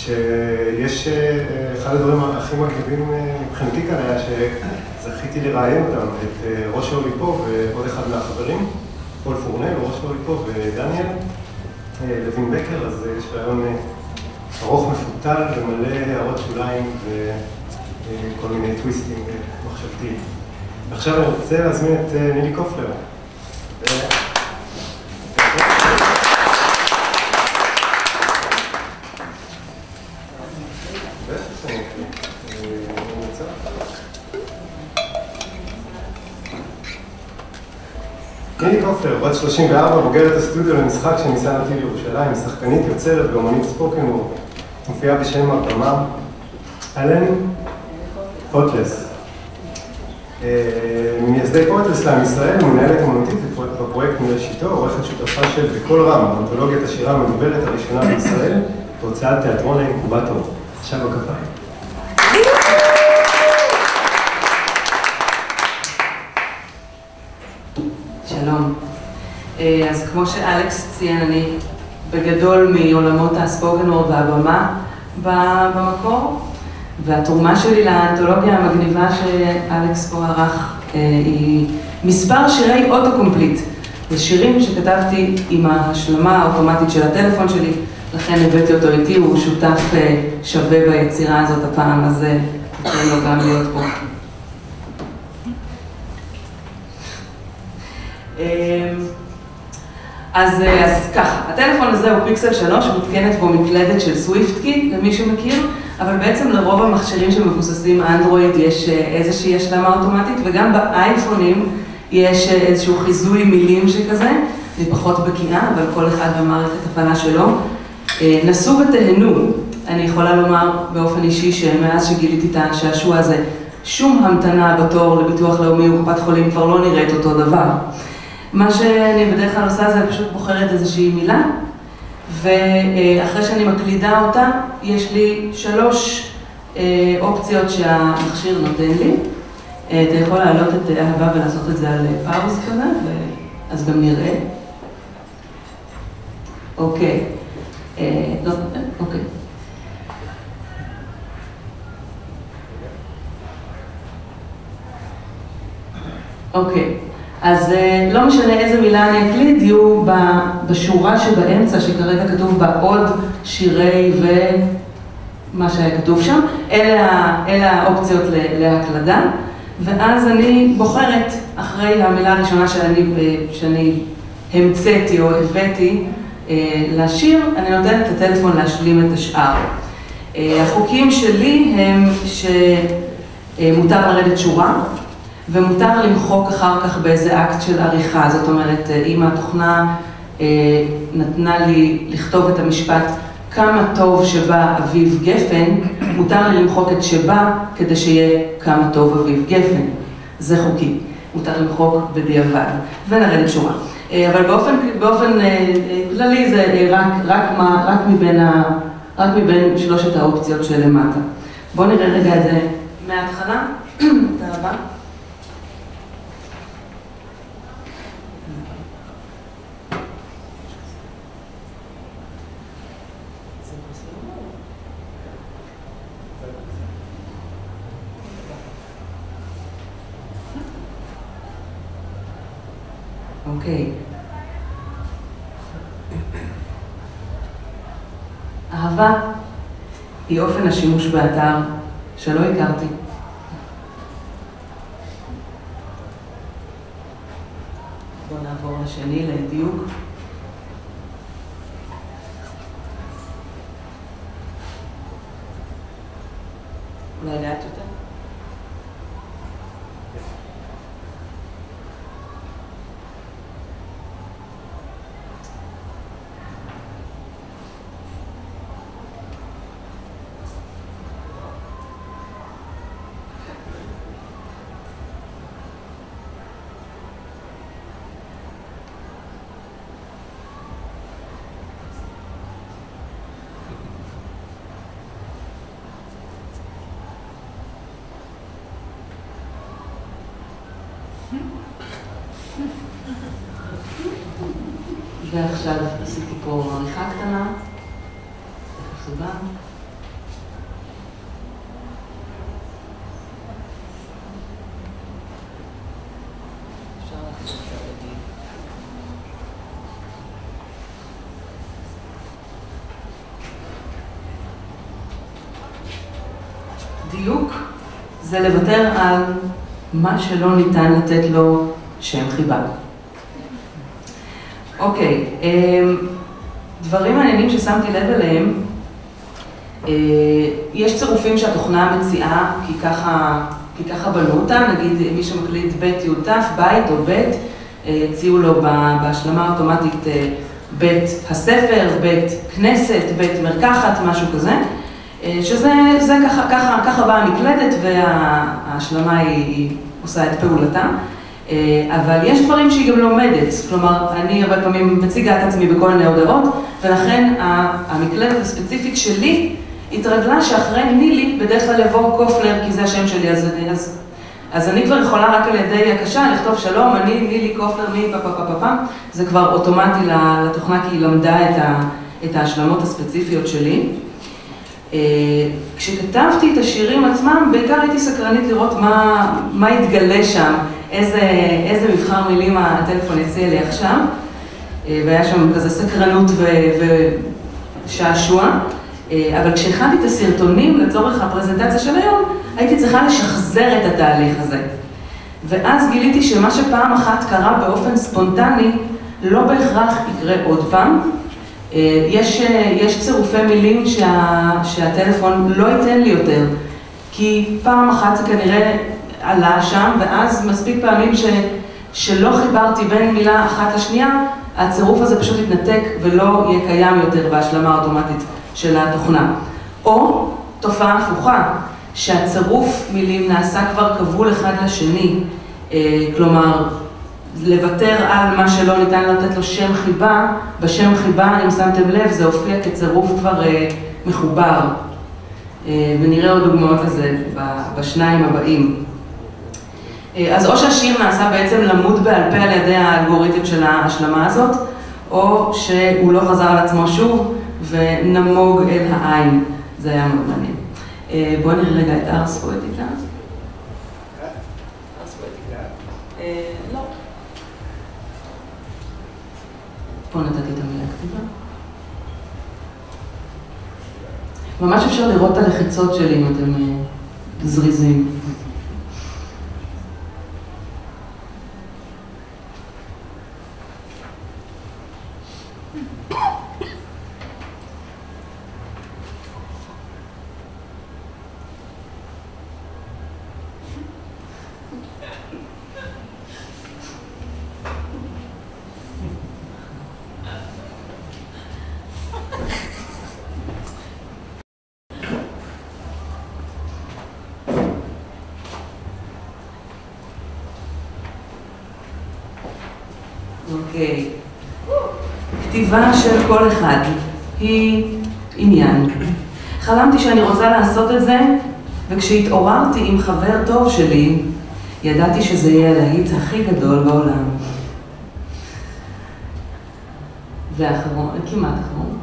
שיש אחד הדברים הכי מגניבים מבחינתי כאן היה שזכיתי לראיין אותם, את ראש האוליפו ועוד אחד מהחברים, פול פורנל, ראש האוליפו ודניאל, לוין בקר, אז יש רעיון ארוך מפותל ומלא הערות שוליים וכל מיני טוויסטים מחשבתיים. עכשיו אני רוצה להזמין את נילי קופלר. נילי קופלר, בת שלושים וארבע, בוגרת הסטודיו למשחק שניסה נתיב לירושלים, שחקנית, יוצרת ואומנית ספוקן וורד. מופיעה בשם הבמה אלן פוטלס. ממייסדי פורטלסלאם ישראל, מנהלת אמנותית בפרויקט מראשיתו, עורכת שותפה של בקול רם, אנתולוגיית השירה המדוברת הראשונה בישראל, בהוצאת תיאטרון האינקובטור. עכשיו בכפיים. שלום. אז כמו שאלכס ציין, אני בגדול מעולמות הספוקן וורד והבמה במקור, והתרומה שלי לאנתולוגיה המגניבה שאלכס פה ערך היא מספר שירי אוטו-קומפליט. זה שירים שכתבתי עם ההשלמה האוטומטית של הטלפון שלי, לכן הבאתי אותו איתי, הוא שותף שווה ביצירה הזאת הפעם, אז תתן לו גם להיות פה. אז, אז ככה, הטלפון הזה הוא פיקסל שלוש, מותקנת בו מקלדת של סוויפטקי, למי שמכיר, אבל בעצם לרוב המכשירים שמבוססים אנדרואיד יש איזושהי השלמה אוטומטית, וגם באייפונים יש איזשהו חיזוי מילים שכזה, אני פחות בקיאה, אבל כל אחד במערכת הפעלה שלו. נסו ותהנו, אני יכולה לומר באופן אישי שמאז שגיליתי את השעשוע הזה, שום המתנה בתור לביטוח לאומי או קופת חולים כבר לא נראית אותו דבר. מה שאני בדרך כלל עושה זה פשוט בוחרת איזושהי מילה, ואחרי שאני מקלידה אותה, יש לי שלוש אופציות שהמכשיר נותן לי. אתה יכול להעלות את אהבה ולעשות את זה על פאוז כזה, אז גם נראה. אוקיי. לא, אוקיי. אוקיי. אז לא משנה איזה מילה אני אקליד, יהיו בשורה שבאמצע, שכרגע כתוב בה עוד שירי ומה שהיה כתוב שם, אלה, אלה האופציות להקלדה, ואז אני בוחרת אחרי המילה הראשונה שאני, שאני המצאתי או הבאתי לשיר, אני נותנת את הטלפון להשלים את השאר. החוקים שלי הם שמותר לרדת שורה, ומותר למחוק אחר כך באיזה אקט של עריכה. זאת אומרת, אם התוכנה נתנה לי לכתוב את המשפט כמה טוב שבא אביב גפן, מותר לי למחוק את שבא כדי שיהיה כמה טוב אביב גפן. זה חוקי. מותר למחוק בדיעבד ולרדת שורה. אבל באופן, באופן כללי זה רק, רק, מה, רק, מבין ה, רק מבין שלושת האופציות שלמטה. בואו נראה רגע את זה מההתחלה. תודה רבה. אוקיי. אהבה היא אופן השימוש באתר שלא הכרתי. בואו נעבור לשני לדיוק. אולי לאט יותר? ועכשיו עשיתי פה עריכה קטנה, איפה זה בא? דיוק זה לוותר על מה שלא ניתן לתת לו שם חיבה. אוקיי, דברים מעניינים ששמתי לב אליהם, יש צירופים שהתוכנה מציעה כי ככה, כי ככה בנו אותה, נגיד מי שמקליט בית יודף, בית או בית, הציעו לו בהשלמה האוטומטית בית הספר, בית כנסת, בית מרקחת, משהו כזה, שזה זה ככה, ככה, ככה באה המקלדת וההשלמה היא, היא עושה את פעולתה. אבל יש דברים שהיא גם לומדת, כלומר, אני הרבה פעמים מציגה את עצמי בכל מיני הודעות, ולכן המקלדת הספציפית שלי התרגלה שאחרי נילי בדרך כלל יבוא קופלר, כי זה השם שלי, אז, אז, אז אני כבר יכולה רק על ידי הקשה לכתוב שלום, אני נילי קופלר מי פה פה פה פה, זה כבר אוטומטי לתוכנה, כי היא למדה את, ה, את ההשלמות הספציפיות שלי. כשכתבתי את השירים עצמם, בעיקר הייתי סקרנית לראות מה, מה יתגלה שם, איזה, איזה מבחר מילים הטלפון יציע לי עכשיו, והיה שם כזה סקרנות ו, ושעשוע, אבל כשהכנתי את הסרטונים לצורך הפרזנטציה של היום, הייתי צריכה לשחזר את התהליך הזה. ואז גיליתי שמה שפעם אחת קרה באופן ספונטני, לא בהכרח יקרה עוד פעם. יש, יש צירופי מילים שה, שהטלפון לא ייתן לי יותר, כי פעם אחת זה כנראה עלה שם, ואז מספיק פעמים ש, שלא חיברתי בין מילה אחת לשנייה, הצירוף הזה פשוט יתנתק ולא יהיה קיים יותר בהשלמה האוטומטית של התוכנה. או תופעה הפוכה, שהצירוף מילים נעשה כבר כבול אחד לשני, כלומר, לוותר על מה שלא ניתן לתת לו שם חיבה, בשם חיבה, אם שמתם לב, זה הופיע כצירוף כבר אה, מחובר. אה, ונראה עוד דוגמאות לזה בשניים הבאים. אה, אז או שהשיר נעשה בעצם למוד בעל פה על ידי האלגוריתם של ההשלמה הזאת, או שהוא לא חזר על עצמו שוב ונמוג אל העין. זה היה מאוד מעניין. אה, בואו נראה רגע את ארס פואטיקה. ארס פואטיקה? אה, לא. פה נתתי את המילה כתיבה. ממש אפשר לראות את הלחיצות שלי אם אתם זריזים. אוקיי, כתיבה של כל אחד היא עניין. חלמתי שאני רוצה לעשות את זה, וכשהתעוררתי עם חבר טוב שלי, ידעתי שזה יהיה הלהיט הכי גדול בעולם. ואחרון, כמעט אחרון.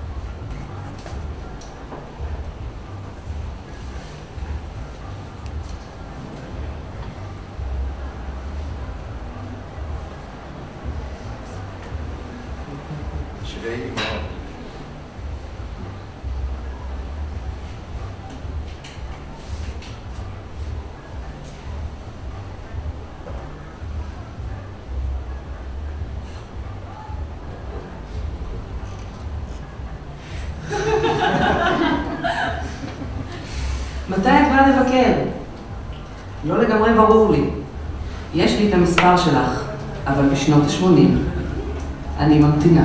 מתי את באה לבקר? לא לגמרי ברור לי. יש לי את המספר שלך, אבל בשנות ה-שמונים. אני ממתינה.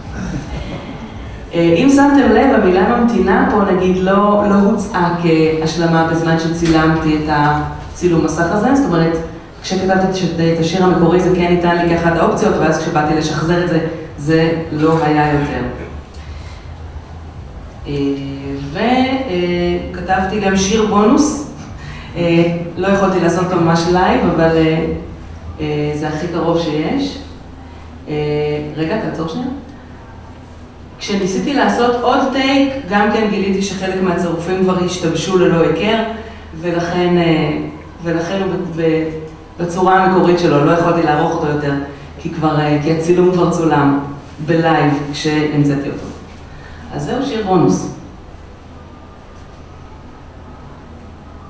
אם שמתם לב, המילה ממתינה פה נגיד לא, לא הוצאה כהשלמה בזמן שצילמתי את הצילום מסך הזה, זאת אומרת, כשכתבתי את השיר המקורי זה כן ניתן לי כאחת האופציות, ואז כשבאתי לשחזר את זה, זה לא היה יותר. וכתבתי גם שיר בונוס, לא יכולתי לעשות אותו ממש לייב, אבל זה הכי קרוב שיש. רגע, תעצור שנייה. כשניסיתי לעשות עוד טייק, גם כן גיליתי שחלק מהצירופים כבר השתבשו ללא היכר, ולכן, ולכן הוא בצורה המקורית שלו, לא יכולתי לערוך אותו יותר, כי, כבר, כי הצילום כבר צולם בלייב כשהמצאתי אותו. אז זהו שיר בונוס.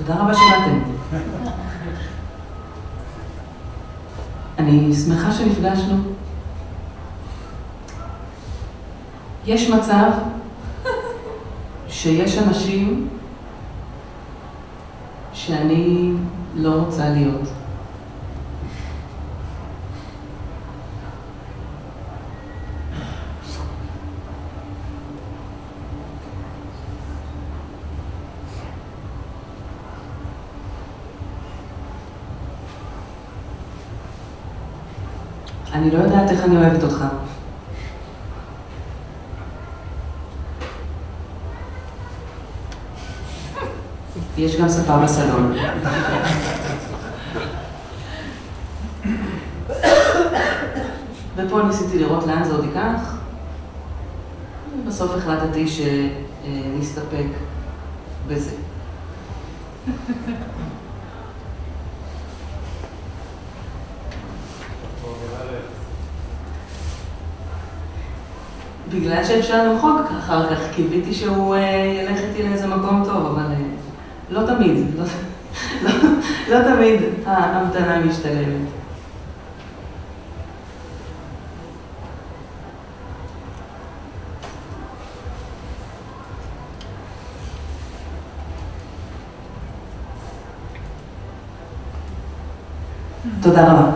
תודה רבה שבאתם. אני שמחה שנפגשנו. יש מצב שיש אנשים שאני לא רוצה להיות. אני לא יודעת איך אני אוהבת אותך. יש גם ספה בסלון. ופה ניסיתי לראות לאן זה עוד ייקח. בסוף החלטתי שנסתפק בזה. בגלל שאפשר למחוק אחר כך, קיוויתי שהוא ילך איתי לאיזה מקום טוב, אבל לא תמיד, לא, לא, לא תמיד ההמתנה משתלמת. תודה רבה.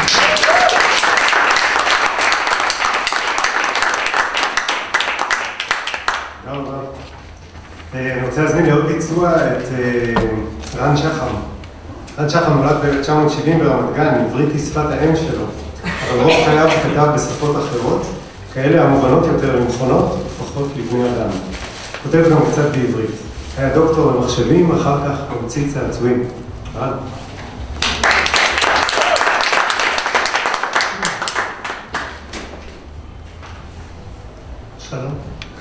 אני רוצה להזמין לעוד ביצוע את רן שחם. רן שחם נולד ב-אלף תשע מאות שבעים ברמת גן, עברית היא שפת האם שלו, אבל רוב חייו כתב בשפות אחרות, כאלה המובנות יותר למכונות ופחות לבני אדם. כותב גם קצת בעברית. היה דוקטור במחשבים, אחר כך ממציא צעצועים. רן. שלום.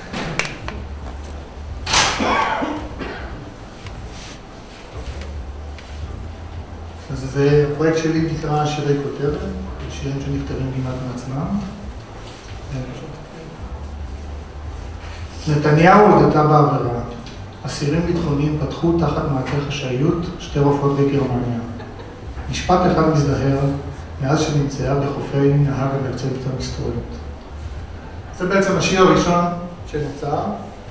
אז הפרויקט שלי נקרא שירי כותרת, שירים שנכתבים כמעט מעצמם. נתניהו הודתה בעבירה. אסירים ביטחוניים פתחו תחת מעצר חשאיות שתי רופאות בגרמניה. משפט אחד מזדהר מאז שנמצאה בחופי נהר המרצבת המסתורית. זה בעצם השיר הראשון שנוצר,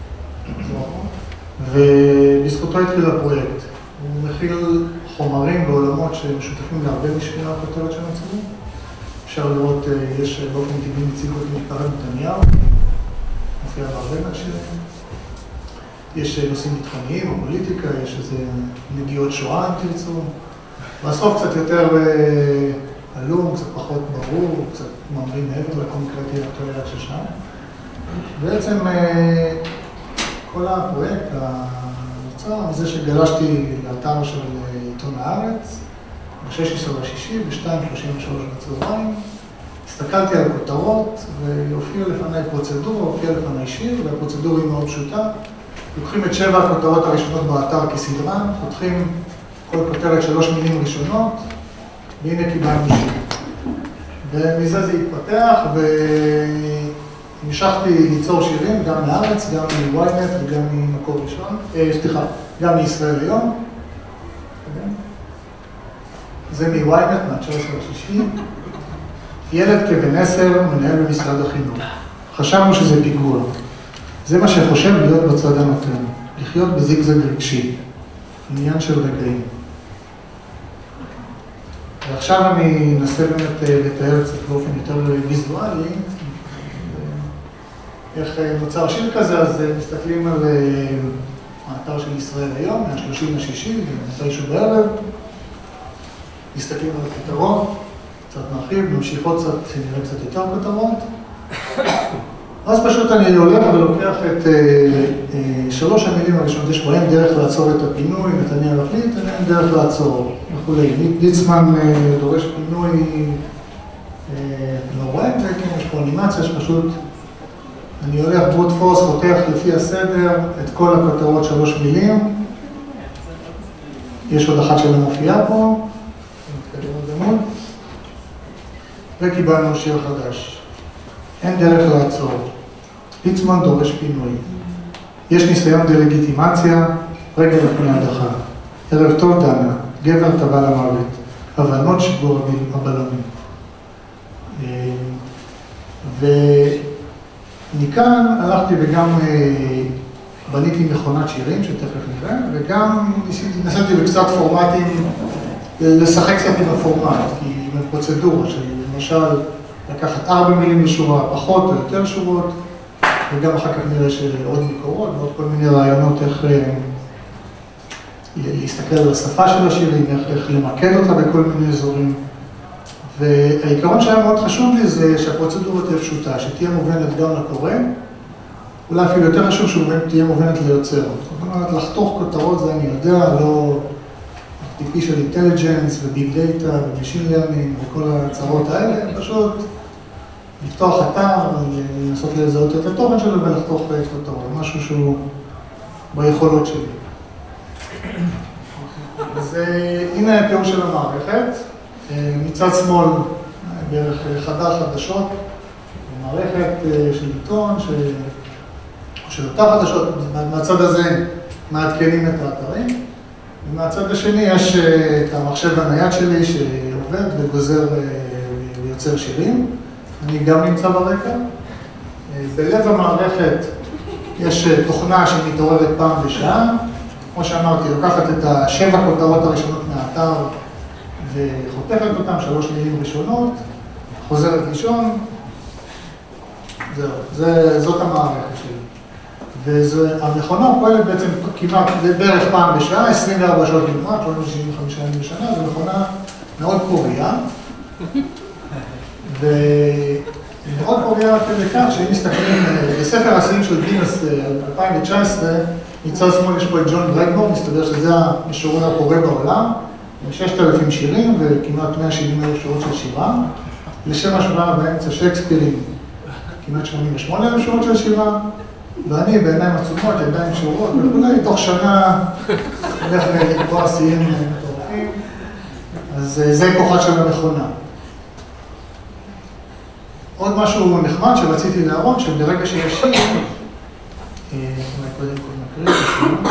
ובזכותו התחיל הפרויקט. הוא מכיל חומרים ועולמות שמשותפים להרבה משפיעי הכותרת שנוצרו. אפשר לראות, יש באופן טבעי מציגות משפחת נתניהו, מופיע בהרבה מהשירים. יש נושאים ביטחוניים או פוליטיקה, יש איזה נגיעות שואה אם תרצו. בסוף קצת יותר עלום, קצת פחות ברור, קצת ממריא מעבר לקונקרטי התואר ששם. בעצם כל הפרויקט, הנוצר, זה שגלשתי לאתר של עיתון הארץ, ב-שש עשרה לשישי, ב-שתיים שלושים ושלוש בצהריים, הסתכלתי על כותרות, והופיע לפניי פרוצדורה, הופיע לפניי שיר, והפרוצדורה היא מאוד פשוטה. לוקחים את שבע הכותרות הראשונות באתר כסדרן, פותחים כל כותרת שלוש מילים ראשונות, והנה קיבלנו שיר. ומזה זה התפתח, והמשכתי ליצור שירים גם מהארץ, גם מוויינט וגם ממקור ראשון, אה, סליחה, גם מישראל היום. זה מוויינט, מה-תשע עשרה לשישי. ילד כבן עשר מנהל במשרד החינוך. חשבנו שזה פיגוע. זה מה שחושב להיות בצד הנותן, לחיות בזיגזג רגשי, עניין של רגעים. ועכשיו אני אנסה באמת לתאר קצת באופן יותר ויזואלי, איך נוצר שיר כזה, אז מסתכלים על האתר של ישראל היום, מה-שלושים לשישי, מתישהו בערב, מסתכלים על הכותרות, קצת נרחיב, ממשיכות קצת, נראה קצת יותר כותרות. אז פשוט אני הולך ולוקח את אה, אה, שלוש המילים הראשונות, יש בהם דרך לעצור את הפינוי, נתניהו החליט, אין דרך לעצור וכולי. ליצמן אה, דורש פינוי, אה, לא רואה, וכן, יש פה אנימציה שפשוט, אני הולך ברוט פורס, פותח לפי הסדר את כל הכותרות שלוש מילים. יש עוד אחת שלא מופיעה פה, וקיבלנו שיר חדש. אין דרך לעצור. ליצמן דורש פינוי. יש ניסיון דה-לגיטימציה, רגע לפני הדחה. ערב טוב דנה, גבר טבע למוות, הבנות שבור הבלונים. ומכאן הלכתי וגם בניתי מכונת שירים, שתכף נראה, וגם נסעתי בקצת פורמטים, לשחק קצת עם הפורמט, כי עם הפרוצדורה שלי, למשל, לקחת ארבע מילים בשורה, פחות או יותר שורות, וגם אחר כך נראה שעוד מקורות, ועוד כל מיני רעיונות איך להסתכל על השפה של השירים, איך, איך למקד אותה בכל מיני אזורים. והעיקרון שהיה מאוד חשוב לי זה שהפרוצדורה תהיה פשוטה, שתהיה מובנת גם לקורא, אולי אפילו יותר חשוב שתהיה מובנת ליוצר. זאת אומרת, לחתוך כותרות זה אני יודע, לא טיפי של אינטליג'נס וביג דאטה ומשין לרנינג וכל הצרות האלה, פשוט לפתוח אתר ולנסות לזהות את התוכן שלו ולחתוך כותרות, משהו שהוא ביכולות שלי. אז הנה התיאור של המערכת. מצד שמאל, בערך חדר חדשות, מערכת של עיתון, של אותה חדשות, מהצד הזה מעדכנים את האתרים, ומהצד השני יש את המחשב הנייד שלי שעובד וגוזר ויוצר שירים, אני גם נמצא ברקע. בלב המערכת יש תוכנה שמתעוררת פעם בשעה, כמו שאמרתי, לוקחת את השבע כותרות הראשונות מהאתר, וחותכת אותם, שלוש מילים ראשונות, חוזרת לישון, זהו, זה, זאת המערכת שלי. והמכונה פועלת בעצם כמעט בערך פעם בשעה, עשרים וארבע שעות כמעט, שלוש מאות שבעים וחמישה ימים בשנה, זו מכונה מאוד פוריה. ומאוד פוריה עד כדי כך, שאם מסתכלים בספר השיאים של גינס אלפיים תשע עשרה, מצד שמאל יש פה את ג'ון בלקבורן, מסתבר שזה המשורר הפורה בעולם. ששת אלפים שירים וכמעט מאה שבעים אלף שורות של שירה. לשם השוואה באמצע שייקספירים, כמעט שמונים ושמונה אלף שורות של שירה. ואני בעיניים עצומות, ידיים שורות וכולי, תוך שנה הולך לקבוע שיאים מטורפים. אז זה כוחה של המכונה. עוד משהו נחמד שרציתי להראות, שברגע שיש שיר, אולי קודם כל נקריא את השיר.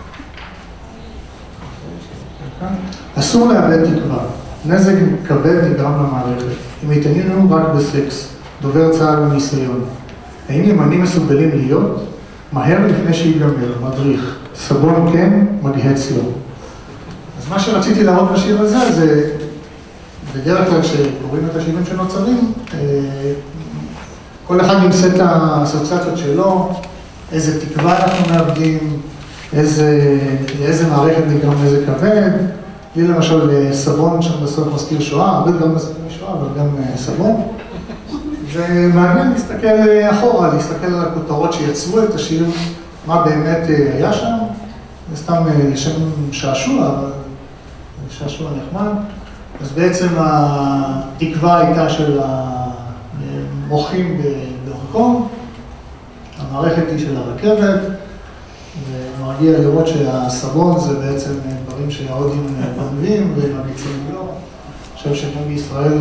אסור לאבד תקווה, נזק כבד נגרם למערכת, אם התעניינו רק בסקס, דובר צה"ל וניסיון. האם ימנים מסוגלים להיות? מהר לפני שיגמר, מדריך, סבון כן, מגהץ לא. אז מה שרציתי להראות בשיר הזה, זה בדרך כלל שקוראים את השירים שנוצרים, כל אחד ימצא את האסוציאציות שלו, איזה תקווה אנחנו מאבדים, איזה, איזה מערכת נגרם נזק כבד. לי למשל סבון שם בסוף מזכיר שואה, הרבה גם מזכיר שואה, אבל גם סבון. ומעניין להסתכל אחורה, להסתכל על הכותרות שיצרו את השיר, מה באמת היה שם. זה סתם לשם שעשוע, אבל שעשוע נחמד. אז בעצם התקווה הייתה של המוחים בהונג קונג, המערכת היא של הרכבת, ומרגיע לראות שהסבון זה בעצם דברים שההודים גונבים ומגיצים לו. אני חושב שגם בישראל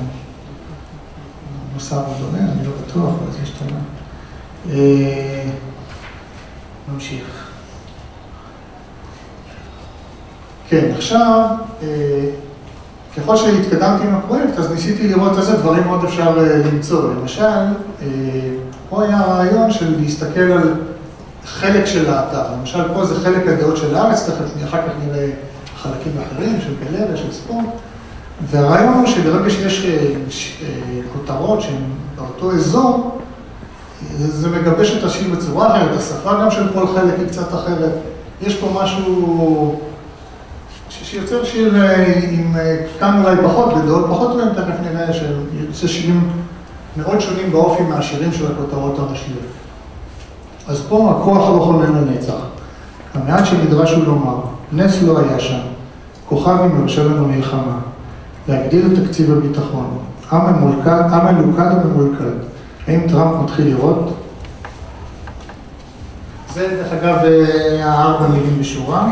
מוסר דומה, אני לא בטוח, אבל זה השתנה. נמשיך. כן, עכשיו, ככל שהתקדמתי עם הפרויקט, אז ניסיתי לראות איזה דברים עוד אפשר למצוא. למשל, פה היה הרעיון של להסתכל על חלק של האתר. למשל, פה זה חלק הדעות של הארץ, אחר כך נראה חלקים אחרים, של גלריה, של ספורט. והרעיון הוא שברגע שיש כותרות שהן באותו אזור, זה מגבש את השיר בצורה אחרת, השפה גם של כל חלק היא קצת אחרת. יש פה משהו שיוצר שיר עם כאן אולי פחות, בדעות פחות אולי, תכף נראה שזה שירים מאוד שונים באופי מהשירים של הכותרות הראשיות. אז פה הכוח לא חולם לנצח. המעט שנדרש הוא לומר, נס לא היה שם, כוכב אם ירשה לנו מלחמה, להגדיל את תקציב הביטחון, עם מלוכד וממולכד, האם טראמפ מתחיל לראות? זה דרך אגב הארבע מילים בשורה,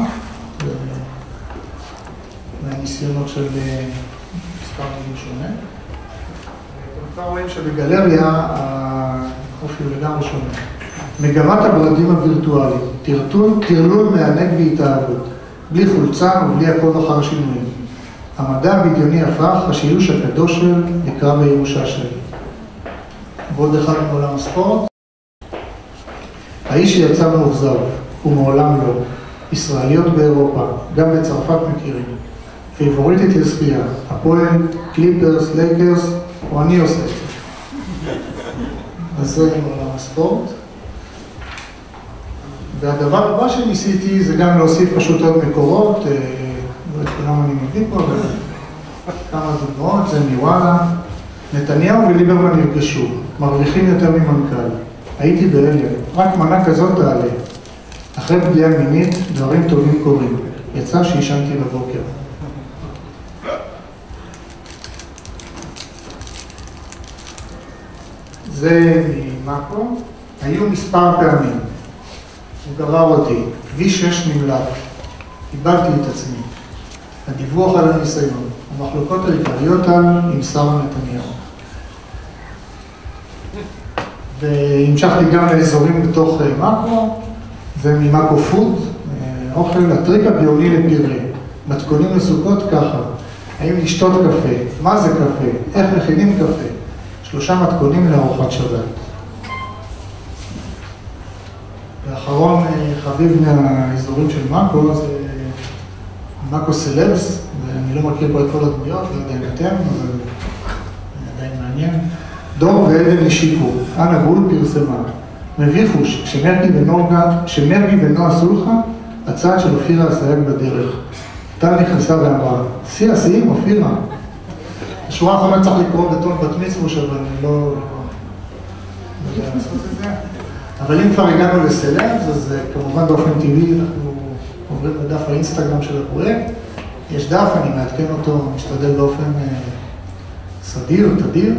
מהניסיונות של מספר מילים שונה. אתם כבר רואים שבגלריה האופי הוא לגמרי שונה. מגמת הבלדים הווירטואליים, טרלול מענג והתאהבות, בלי חולצה ובלי עקוב אחר שינויים. המדע הבדיוני הפך, השילוש הקדוש של נקרא בירושה שלי. ועוד אחד מעולם הספורט. האיש שיצא מאוכזב, ומעולם לא. ישראליות באירופה, גם בצרפת מכירים. פייבוריטית לספייה, הפועל, קליפרס, לייקרס, או אני עושה את זה. אז זה מעולם הספורט. והדבר הבא שניסיתי זה גם להוסיף פשוט עוד מקורות, לא את כולם אני מביא פה, אבל כמה דוגמאות, זה מוואלה. נתניהו וליברמן נפגשו, מרוויחים יותר ממנכ"ל. הייתי בהלם, רק מנה כזאת תעלה. אחרי פגיעה מינית, דברים טובים קורים. יצא שישנתי בבוקר. זה ממאקו, היו מספר פעמים. הוא גרר אותי, כביש שש נמלט. איבדתי את עצמי. הדיווח על הניסיון, המחלוקות העיקריות על עם שרה נתניהו. והמשכתי גם לאזורים בתוך מאקו, וממאקו פוד, אוכל, הטריק הגאוני לפירה, מתכונים לסוכות ככה, האם לשתות קפה, מה זה קפה, איך מכינים קפה, שלושה מתכונים לארוחת שבת. ואחרון חביב מהאזורים של מאקו, זה מאקו סלבס, ואני לא מכיר פה את כל הדמויות, לא יודע אם אתם, אבל עדיין מעניין. דור ועדן השיקו, אנה גול פרסמה. מביכו שמרגי ונועה סולחה, הצעד של אופירה הסייג בדרך. טל נכנסה ואמרה, שיא השיאים אופירה. השורה האחרונה צריך לקרוא בטון בת מצווש, אבל אני לא יודע לעשות את זה. אבל אם כבר הגענו לסלבס, אז כמובן באופן טבעי אנחנו עוברים לדף האינסטגרם של הפרויקט. יש דף, אני מעדכן אותו, משתדל באופן סדיר, תדיר.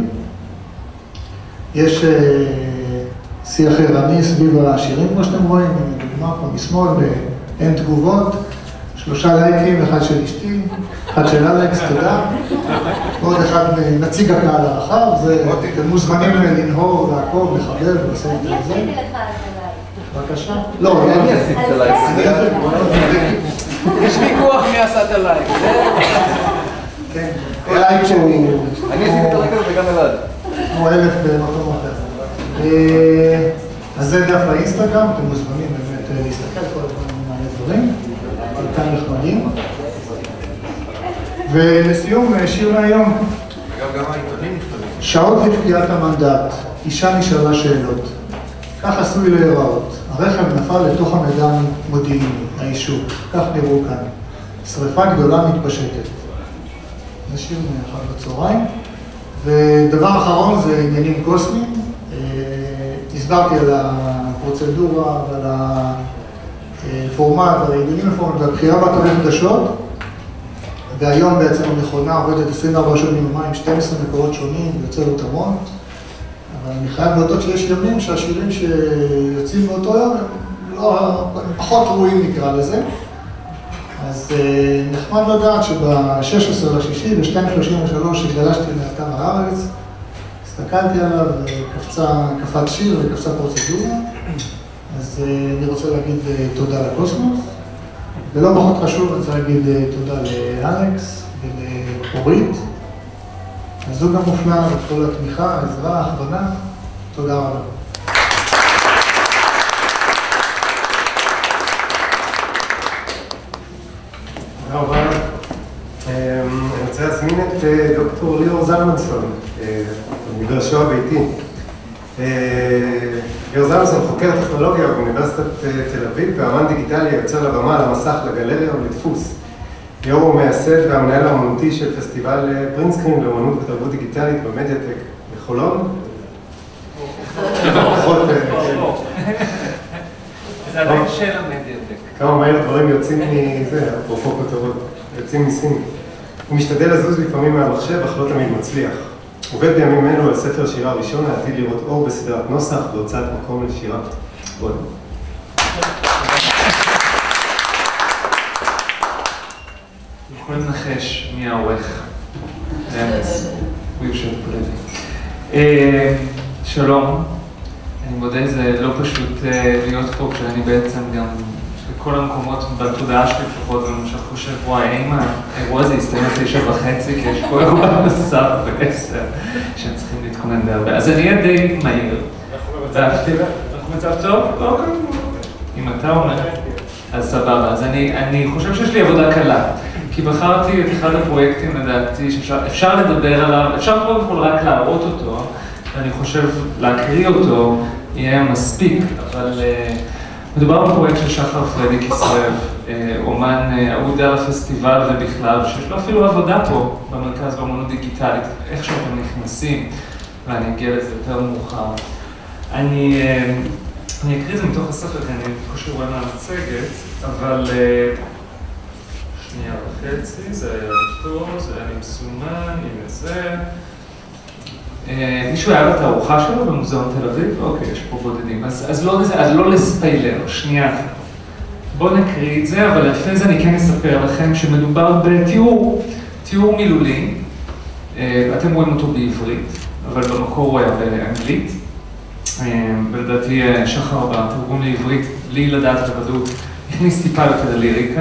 יש שיח ערני סביב השירים, כמו שאתם רואים, דוגמה פה משמאל, אין תגובות, שלושה לייקים, אחד של אשתי, אחד של אלכס, תודה. עוד אחד נציג הקהל הרחב, זה אתם מוזמנים לנהור, לעקוב, לחבר, לעשות את זה. אני עשיתי לך את הלייק. בבקשה. לא, אני עשיתי את הלייק. יש ויכוח מי עשה את הלייק. כן, לייק שהוא... אני עשיתי את הלייק הזה וגם אלעד. כמו אלף במקום אחר. אז זה דף האינסטגרם, אתם מוזמנים באמת להסתכל כל הזמן על דברים, חלקם נחמדים. ולסיום, שיר מהיום. אגב, גם העיתונים נכתבים. שעות לפקיעת המנדט, אישה נשאלה שאלות. כך עשוי להיראות. הרכב נפל לתוך המידע המודיעיני, היישוב. כך נראו כאן. שריפה גדולה מתפשטת. זה שיר מאחד בצהריים. ודבר אחרון זה עניינים קוסמיים. הסברתי על הפרוצדורה ועל הפורמט, על העניינים הפורמט והבחירה באתרים חדשות. והיום בעצם המכונה עובדת עשרים וארבע שעות ביממה עם שנים עשר מקורות שונים, יוצא לו המון. אבל אני חייב להודות שיש ימים שהשירים שיוצאים באותו יום הם לא, פחות ראויים נקרא לזה. אז נחמד לדעת שב-שש עשרה לשישי, ב-שתיים שלושים ושלוש, הגלשתי לאתר הארץ, הסתכלתי עליו וקפץ שיר וקפצה פרוצדורה, אז אני רוצה להגיד תודה לקוסמוס, ולא פחות חשוב, אני רוצה להגיד תודה לאלכס ולאורית, הזוג המופלא, וכל התמיכה, העזרה, ההכוונה, תודה רבה. תודה רבה. אני רוצה להזמין את דוקטור ליאור זלמנסון, ממדרשו הביתי. ליאור זלמנסון חוקר טכנולוגיה באוניברסיטת תל אביב, ואמן דיגיטלי יוצר לבמה, למסך, לגלריה ולדפוס. ליאור הוא מייסד והמנהל האמנותי של פסטיבל פרינסקרין לאמנות ותרבות דיגיטלית במדיאטק בחולון. זה עדיין של המדיאטק. כמה מהר דברים יוצאים מזה, אפרופו כותרות, יוצאים מסין. הוא משתדל לזוז לפעמים מהמחשב, אך לא תמיד מצליח. עובד בימים אלו על ספר שירה ראשון, העתיד לראות אור בסדרת נוסח בהוצאת מקום לשירה. בואו. יכולים לנחש מי העורך. הוא יושב פרדי. שלום, אני מודה, זה לא פשוט להיות פה, כשאני בעצם גם בכל המקומות בתודעה שלי לפחות, למשל חושב, וואי, האם האירוע הזה יסתיים תשע וחצי, כי יש פה אירוע נוסף בעשר, שהם צריכים להתכונן בהרבה. אז אני אהיה די מהיר. אנחנו מצב טוב? אוקיי. אם אתה אומר, אז סבבה. אז אני חושב שיש לי עבודה קלה. כי בחרתי את אחד הפרויקטים, לדעתי, שאפשר לדבר עליו, אפשר קודם כל רק להראות אותו, ואני חושב להקריא אותו יהיה מספיק, אבל מדובר בפרויקט של שחר פרדי קיסרב, אומן אהוד על הפסטיבל ובכלל, שיש לו אפילו עבודה פה במרכז באמנות דיגיטלית, איך שאתם נכנסים, ואני אגיע לזה יותר מאוחר. אני אקריא את זה מתוך הספר, כי אני חושב רואה מהמצגת, אבל שנייה וחצי, זה היה פה, זה היה לי מסומן, הנה זה. מישהו היה בתערוכה שלו במוזיאון תל אביב? אוקיי, יש פה בודדים. אז לא לספיילר, שנייה. בואו נקריא את זה, אבל לפני זה אני כן אספר לכם שמדובר בתיאור, תיאור מילולי. אתם רואים אותו בעברית, אבל במקור הוא היה באנגלית. ולדעתי שחר בתרגום לעברית, בלי לדעת לבדות, הכניס טיפה יותר ליריקה.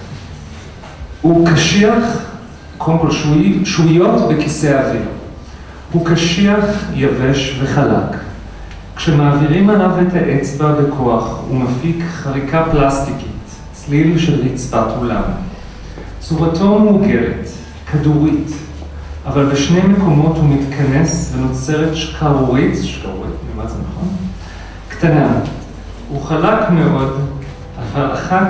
הוא קשיח, קודם כל שועיות בכיסא אוויר. הוא קשיח, יבש וחלק. כשמעבירים עליו את האצבע בכוח, הוא מפיק חריקה פלסטיקית, צליל של רצפת אולם. צורתו מעוגלת, כדורית, אבל בשני מקומות הוא מתכנס ונוצרת שקרורית, שקרורית, מה זה נכון? קטנה. הוא חלק מאוד, אבל אחת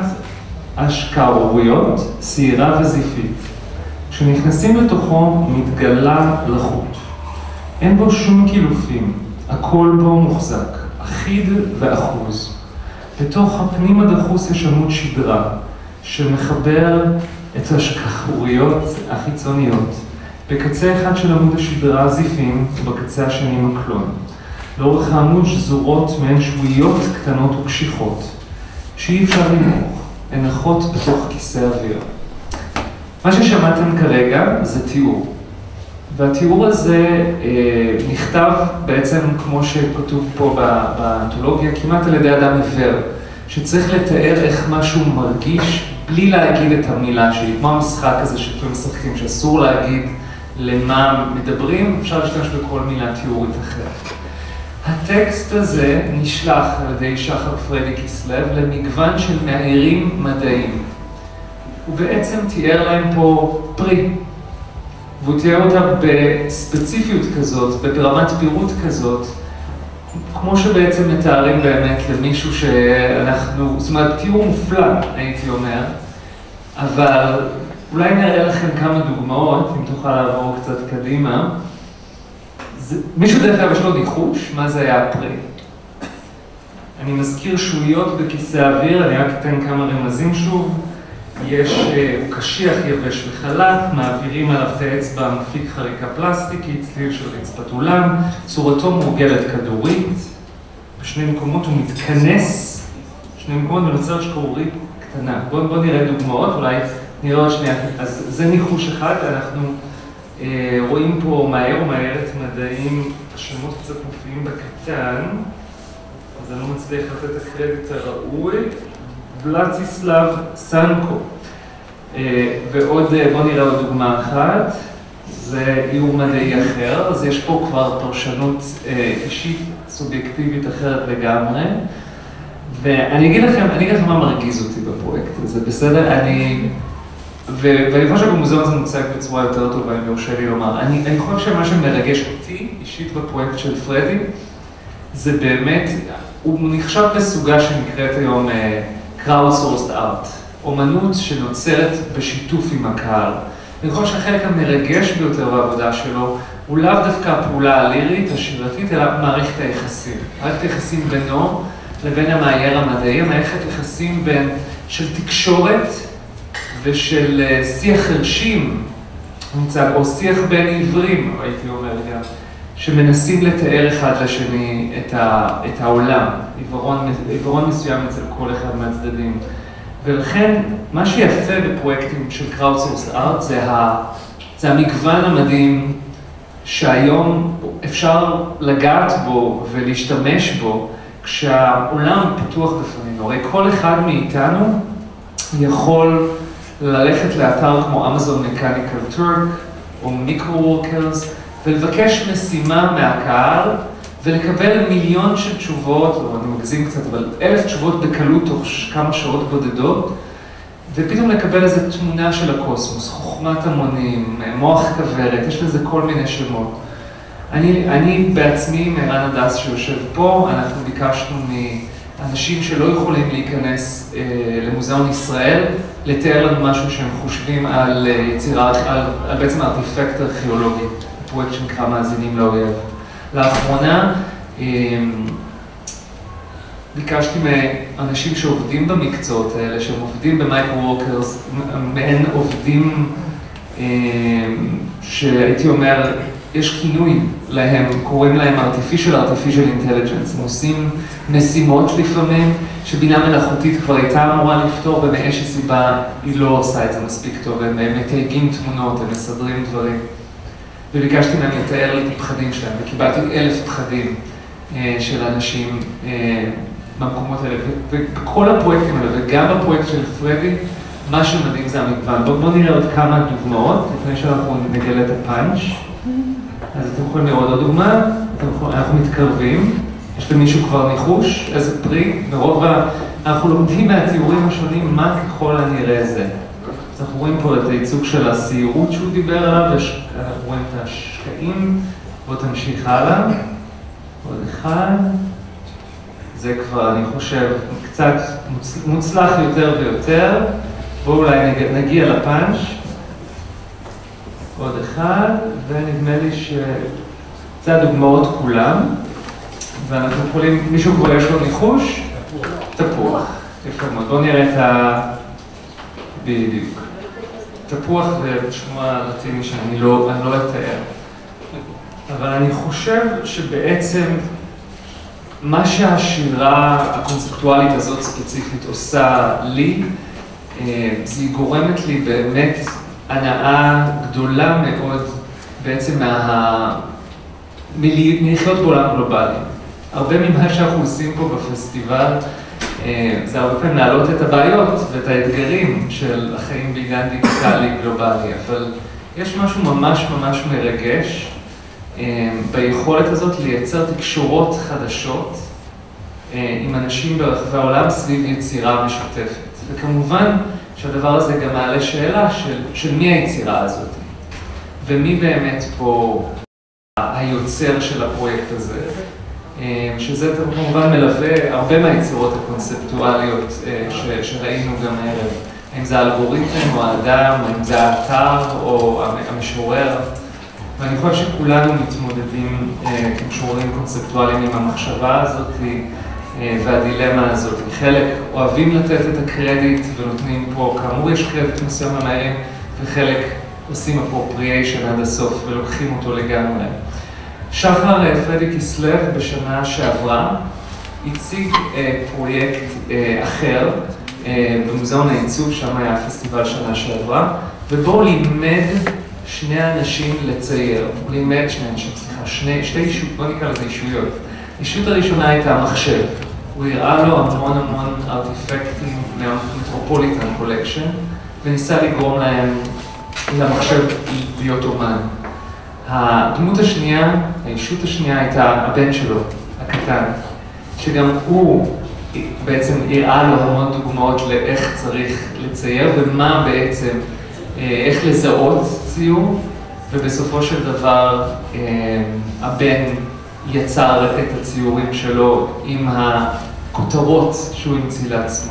השקרוריות, שעירה וזיפית. כשנכנסים לתוכו, מתגלה לחות. אין בו שום קילופים, הכל בו מוחזק, אחיד ואחוז. בתוך הפנים הדחוס יש עמוד שדרה, שמחבר את השקרוריות החיצוניות. בקצה אחד של עמוד השדרה זיפים, ובקצה השני מקלון. לאורך העמוד שזורות מהן שבועיות קטנות וקשיחות, שאי אפשר לנמוך, הן נחות בתוך כיסא אוויר. מה ששמעתם כרגע זה תיאור. והתיאור הזה אה, נכתב בעצם, כמו שכתוב פה באנתולוגיה, כמעט על ידי אדם עיוור, שצריך לתאר איך משהו מרגיש בלי להגיד את המילה שלי, כמו המשחק הזה שכולם משחקים, שאסור להגיד למה מדברים, אפשר להשתמש בכל מילה תיאורית אחרת. הטקסט הזה נשלח על ידי שחר פרדי קיסלב למגוון של מאיירים מדעיים. הוא בעצם תיאר להם פה פרי. והוא תיאר אותה בספציפיות כזאת, ברמת פירוט כזאת, כמו שבעצם מתארים באמת למישהו שאנחנו, זאת אומרת, תיאור מופלא, הייתי אומר, אבל אולי נראה לכם כמה דוגמאות, אם תוכל לעבור קצת קדימה. זה, מישהו דרך אגב יש לו ניחוש, מה זה היה הפרי? אני מזכיר שועיות בכיסא האוויר, אני רק אתן כמה רמזים שוב. יש, הוא קשיח, יבש וחלק, מעבירים עליו את האצבע, מפיק חריקה פלסטיקית, צליל של רצפת אולם, צורתו מעוגלת כדורית, בשני מקומות הוא מתכנס, בשני מקומות ונוצרת שקרורית קטנה. בואו בוא נראה דוגמאות, אולי נראה עוד שנייה. אז זה ניחוש אחד, אנחנו אה, רואים פה מהר או מהרת מדעים, השמות קצת מופיעים בקטן, אז אני לא מצליח לתת את הקרדיט הראוי. ולציסלב סנקו. ועוד, בוא נראה עוד דוגמה אחת, זה איור מדעי אחר, אז יש פה כבר פרשנות אישית סובייקטיבית אחרת לגמרי, ואני אגיד לכם, אני אגיד לכם מה מרגיז אותי בפרויקט הזה, בסדר? אני, ואני חושב שבמוזיאון זה מוצג בצורה יותר טובה, אם יורשה לי לומר. אני, אני חושב שמה שמרגש אותי אישית בפרויקט של פרדי, זה באמת, הוא נחשב בסוגה שנקראת היום crowdsourced art, אומנות שנוצרת בשיתוף עם הקהל. אני חושב שהחלק המרגש ביותר בעבודה שלו הוא לאו דווקא הפעולה הלירית, השירתית, אלא מערכת היחסים. מערכת היחסים בינו לבין המאייר המדעי, מערכת יחסים בין של תקשורת ושל שיח חרשים, או שיח בין עיוורים, הייתי אומר גם, שמנסים לתאר אחד לשני את, ה, את העולם, עיוורון, עיוורון מסוים אצל כל אחד מהצדדים. ולכן, מה שיפה בפרויקטים של crowdsourced art זה, ה, זה המגוון המדהים שהיום אפשר לגעת בו ולהשתמש בו כשהעולם פתוח בפנינו, הרי כל אחד מאיתנו יכול ללכת לאתר כמו אמזון מקניקל טורק או מיקרו וורקרס ולבקש משימה מהקהל ולקבל מיליון של תשובות, או אני מגזים קצת, אבל אלף תשובות בקלות תוך כמה שעות בודדות, ופתאום לקבל איזו תמונה של הקוסמוס, חוכמת המונים, מוח כברת, יש לזה כל מיני שמות. אני, אני בעצמי, מערן הדס שיושב פה, אנחנו ביקשנו מאנשים שלא יכולים להיכנס אה, למוזיאון ישראל, לתאר לנו משהו שהם חושבים על יצירה, על, על בעצם ארטיפקט ארכיאולוגי, פרויקט שנקרא מאזינים לאויב. לאחרונה, אה, ביקשתי מאנשים שעובדים במקצועות האלה, שהם עובדים במייקרו וורקרס, מעין עובדים אה, שהייתי אומר, יש כינוי להם, קוראים להם artificial artificial intelligence, הם עושים משימות לפעמים שבינה מלאכותית כבר הייתה אמורה לפתור ומאיזושהי סיבה היא לא עושה את זה מספיק טוב, הם מתייגים תמונות, הם מסדרים דברים. וביקשתי מהם לתאר לי את הפחדים שלהם, וקיבלתי אלף פחדים אה, של אנשים אה, במקומות האלה, ובכל הפרויקטים האלה, וגם בפרויקט של פרדי, מה שמדהים זה המגוון. בואו בוא נראה עוד כמה דוגמאות, לפני שאנחנו נגלה את הפאנץ'. אז אתם יכולים לראות עוד דוגמה, יכולים, אנחנו מתקרבים, יש למישהו כבר ניחוש, איזה פרי, ברוב ה... אנחנו לומדים מהציורים השונים מה ככל הנראה זה. אז אנחנו רואים פה את הייצוג של הסיורות שהוא דיבר עליו, אנחנו רואים את השקעים, בואו תמשיך הלאה, עוד אחד. זה כבר, אני חושב, קצת מוצלח יותר ויותר. בואו אולי נגיע לפאנץ'. עוד אחד, ונדמה לי שזה הדוגמאות כולם. ואנחנו יכולים, מישהו כבר יש לו ניחוש? תפוח. תפוח. יפה מאוד. בואו נראה את ה... בדיוק. תפוח זה שמו הלטיני שאני לא, אני לא אתאר. אבל אני חושב שבעצם מה שהשירה הקונספטואלית הזאת ספציפית עושה לי, זה היא גורמת לי באמת הנאה גדולה מאוד בעצם מה... מלחיות בעולם גלובלי. הרבה ממה שאנחנו עושים פה בפסטיבל, זה הרבה פעמים להעלות את הבעיות ואת האתגרים של החיים בעידן דיגיטלי גלובלי, אבל יש משהו ממש ממש מרגש ביכולת הזאת לייצר תקשורות חדשות עם אנשים ברחבי העולם סביב יצירה משותפת. וכמובן שהדבר הזה גם מעלה שאלה של, של מי היצירה הזאת, ומי באמת פה היוצר של הפרויקט הזה, שזה כמובן מלווה הרבה מהיצירות הקונספטואליות ש, שראינו גם הערב. האם זה האלגוריתם או האדם, האם זה האתר או המשורר. ואני חושב שכולנו מתמודדים כמשוררים קונספטואליים עם המחשבה הזאת והדילמה הזאת. חלק אוהבים לתת את הקרדיט ונותנים פה, כאמור יש קרדיט מסוים למהירים, וחלק עושים appropriation עד הסוף ולוקחים אותו לגמרי. שחר פרדי כסלו בשנה שעברה הציג פרויקט אחר במוזיאון העיצוב, שם היה פסטיבל שנה שעברה, ובו לימד שני אנשים לצייר, הוא לימד שני אנשים, סליחה, שני, שתי אישות, בוא נקרא לזה אישויות. האישות הראשונה הייתה המחשב, הוא הראה לו המון המון ארטיפקטים מהמטרופוליטן קולקשן, וניסה לגרום להם, למחשב להיות אומן. הדמות השנייה, האישות השנייה הייתה הבן שלו, הקטן, שגם הוא בעצם הראה לו המון דוגמאות לאיך צריך לצייר ומה בעצם, איך לזהות ציור, ובסופו של דבר הבן יצר את הציורים שלו עם הכותרות שהוא המציא לעצמו.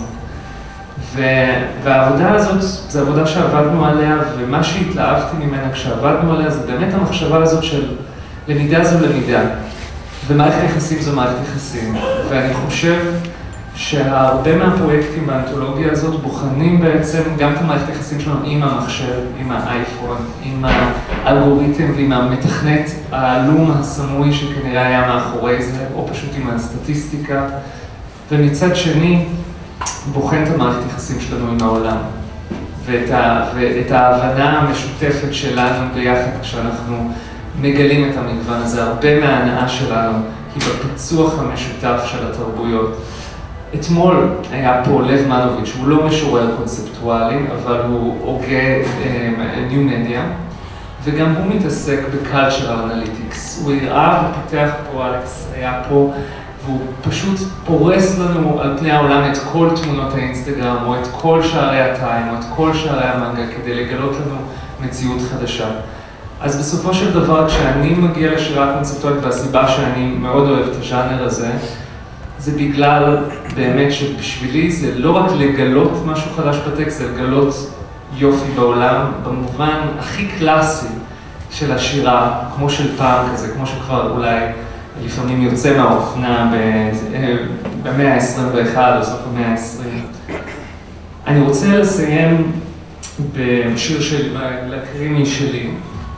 והעבודה הזאת, זו עבודה שעבדנו עליה, ומה שהתלהבתי ממנה כשעבדנו עליה, זה באמת המחשבה הזאת של למידה זו למידה, ומערכת יחסים זו מערכת יחסים. ואני חושב שהרבה מהפרויקטים באנתולוגיה הזאת בוחנים בעצם גם את המערכת יחסים שלנו עם המחשב, עם האייפון, עם האלגוריתם ועם המתכנת העלום הסמוי שכנראה היה מאחורי זה, או פשוט עם הסטטיסטיקה. ומצד שני, בוחן את המערכת יחסים שלנו עם העולם, ואת, ה, ואת ההבנה המשותפת שלנו ביחד כשאנחנו מגלים את המגוון הזה. הרבה מההנאה שלנו היא בפיצוח המשותף של התרבויות. אתמול היה פה לב מנוביץ', הוא לא משורר קונספטואלי, אבל הוא הוגה ניו מדיה, וגם הוא מתעסק ב-cultural analytics. הוא הראה ופיתח פה, אלכס היה פה, והוא פשוט פורס לנו על פני העולם את כל תמונות האינסטגרם, או את כל שערי הטיים, או את כל שערי המנגה, כדי לגלות לנו מציאות חדשה. אז בסופו של דבר, כשאני מגיע לשירה קונספטואלית, והסיבה שאני מאוד אוהב את הז'אנר הזה, זה בגלל באמת שבשבילי זה לא רק לגלות משהו חדש בטקסט, זה לגלות יופי בעולם, במובן הכי קלאסי של השירה, כמו של פעם כזה, כמו שכבר אולי לפעמים יוצא מהאופנה במאה ה-עשרים ואחת או סוף המאה ה-עשרים. אני רוצה לסיים בשיר של לקרימי שלי.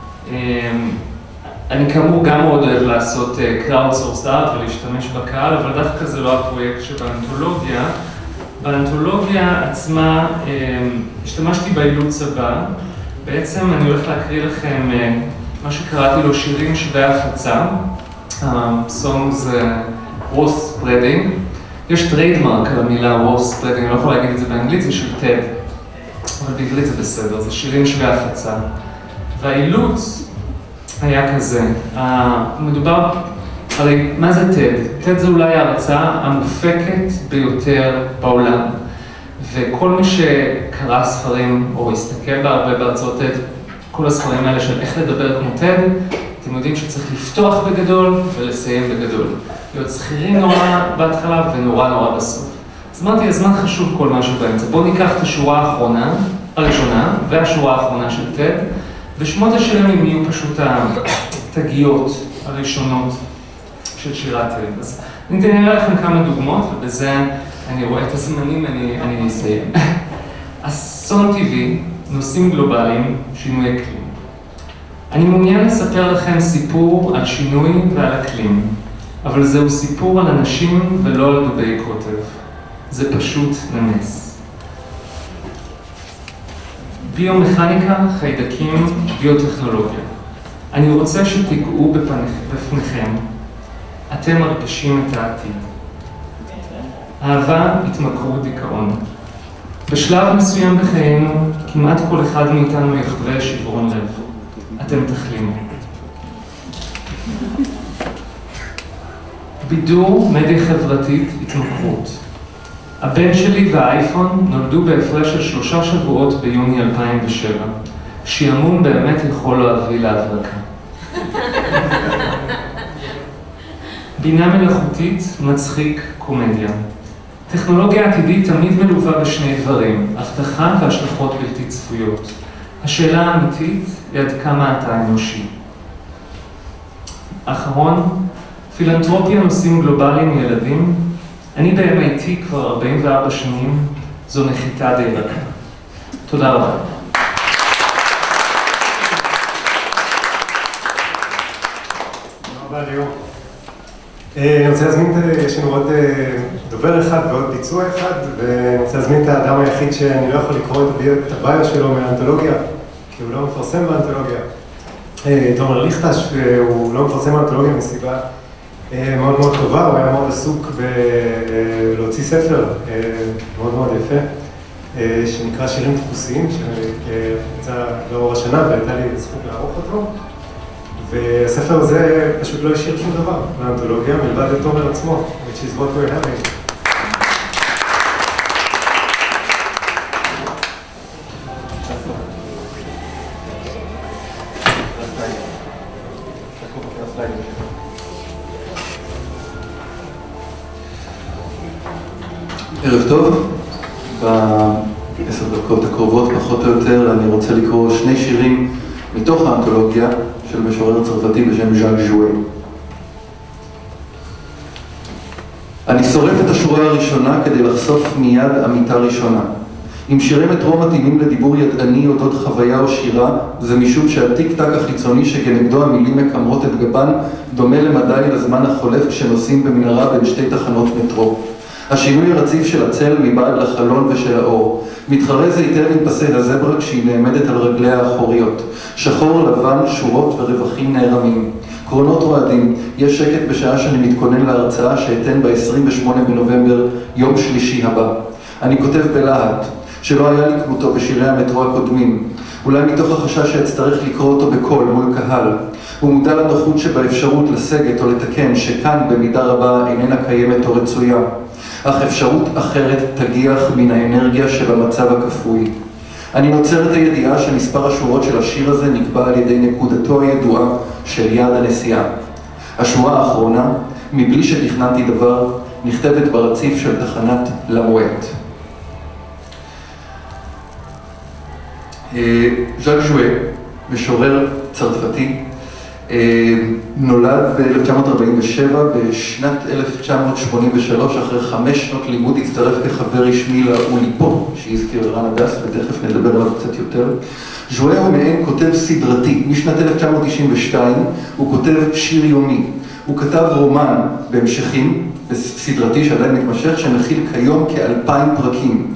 אני כאמור גם מאוד אוהב לעשות crowdsourced art ולהשתמש בקהל, אבל דווקא זה לא הפרויקט שבאנתולוגיה. באנתולוגיה עצמה השתמשתי באילוץ הבא. בעצם אני הולך להקריא לכם מה שקראתי לו שירים שווי הפצה. songs worth spreading. יש טריידמרק על המילה worth spreading, אני לא יכול להגיד את זה באנגלית, זה של טד. אבל בעברית זה בסדר, זה שירים שווי הפצה. והאילוץ היה כזה, מדובר, הרי מה זה טד? טד זה אולי ההרצאה המופקת ביותר בעולם. וכל מי שקרא ספרים או הסתכל בה הרבה בהרצאות טד, כל הספרים האלה של איך לדבר כמו טד, אתם יודעים שצריך לפתוח בגדול ולסיים בגדול. להיות שכירים נורא בהתחלה ונורא נורא בסוף. אז אמרתי, הזמן חשוב כל משהו באמצע. בואו ניקח את השורה האחרונה, הראשונה, והשורה האחרונה של טד, ושמות השירים הם יהיו פשוט התגיות הראשונות של שירת טד. אז אני אתן לכם כמה דוגמאות, ובזה אני רואה את הזמנים, אני, אני אסיים. אסון טבעי, נושאים גלובליים, שינוי אקלים. אני מעוניין לספר לכם סיפור על שינוי ועל אקלים, אבל זהו סיפור על אנשים ולא על דובי קוטב. זה פשוט נמס. ביומכניקה, חיידקים, ביוטכנולוגיה. אני רוצה שתיגעו בפניכם. אתם מרגישים את העתיד. אהבה, התמכרות, דיכאון. בשלב מסוים בחיינו, כמעט כל אחד מאיתנו יחווה שברון לב. אתם תחלימו. בידור, מדיה חברתית, התמכרות. הבן שלי והאייפון נולדו בהפרש של שלושה שבועות ביוני אלפיים ושבע. שיעמום באמת יכול להביא להברקה. בינה מלאכותית, מצחיק, קומדיה. טכנולוגיה עתידית תמיד מלווה בשני דברים, הבטחה והשלכות בלתי צפויות. השאלה האמיתית היא עד כמה אתה אנושי. אחרון, פילנתרופיה נושאים גלובליים ילדים. אני ב-אם איי טי כבר ארבעים וארבע שנים, זו נחיתה די רכה. תודה רבה. תודה רבה, ליאור. אני רוצה להזמין, יש לנו עוד דובר אחד ועוד ביצוע אחד, ואני רוצה להזמין את האדם היחיד שאני לא יכול לקרוא את הביו שלו מהאנתולוגיה, כי הוא לא מפרסם באנתולוגיה. תומר ליכטש, והוא לא מפרסם באנתולוגיה מסיבה מאוד מאוד טובה, הוא היה מאוד עסוק בלהוציא ספר מאוד מאוד יפה, שנקרא שירים דפוסיים, שיצא לאור השנה והייתה לי זכות לערוך אותו. והספר הזה פשוט לא השאיר שום דבר מהאנתולוגיה, מלבד את תומר עצמו, which is what we're having. ערב טוב, בעשר דקות הקרובות פחות או יותר אני רוצה לקרוא שני שירים מתוך האנתולוגיה של משורר צרפתי בשם ז'אק ז'ואי. אני שורף את השורה הראשונה כדי לחשוף מיד אמיתה ראשונה. אם שירי מטרו מתאימים לדיבור ידעני אודות חוויה או שירה, זה משום שהטיק-טק החיצוני שכנגדו המילים מקמרות את גבן דומה למדי לזמן החולף כשנוסעים במנהרה בין שתי תחנות מטרו. השינוי הרציף של הצל מבעד לחלון ושל האור. מתחרז היטב עם פסי הזברה כשהיא נעמדת על רגליה האחוריות. שחור, לבן, שורות ורווחים נערמים. קרונות רועדים, יש שקט בשעה שאני מתכונן להרצאה שאתן ב-עשרים ושמונה בנובמבר, יום שלישי הבא. אני כותב בלהט, שלא היה לי כמותו בשירי המטרו הקודמים, אולי מתוך החשש שאצטרך לקרוא אותו בקול מול קהל. הוא מודע לנוחות שבאפשרות לסגת או לתקן, שכאן במידה רבה איננה קיימת או רצויה, אך אפשרות אחרת תגיח מן האנרגיה של המצב הכפוי. אני נוצר את הידיעה שמספר השורות של השיר הזה נקבע על ידי נקודתו הידועה של יעד הנסיעה. השורה האחרונה, מבלי שתכננתי דבר, נכתבת ברציף של תחנת למואט. ז'אק ז'ואה, משורר צרפתי, נולד ב-אלף תשע מאות ארבעים ושבע, בשנת אלף תשע מאות שמונים ושלוש, אחרי חמש שנות לימוד הצטרף כחבר רשמי לאוליפו, שהזכיר רן הדס, ותכף נדבר עליו קצת יותר. ז'ואה הוא מעין כותב סדרתי, משנת אלף תשע מאות תשעים ושתיים הוא כותב שיר יומי. הוא כתב רומן בהמשכים, סדרתי שעדיין מתמשך, שמכיל כיום כאלפיים פרקים.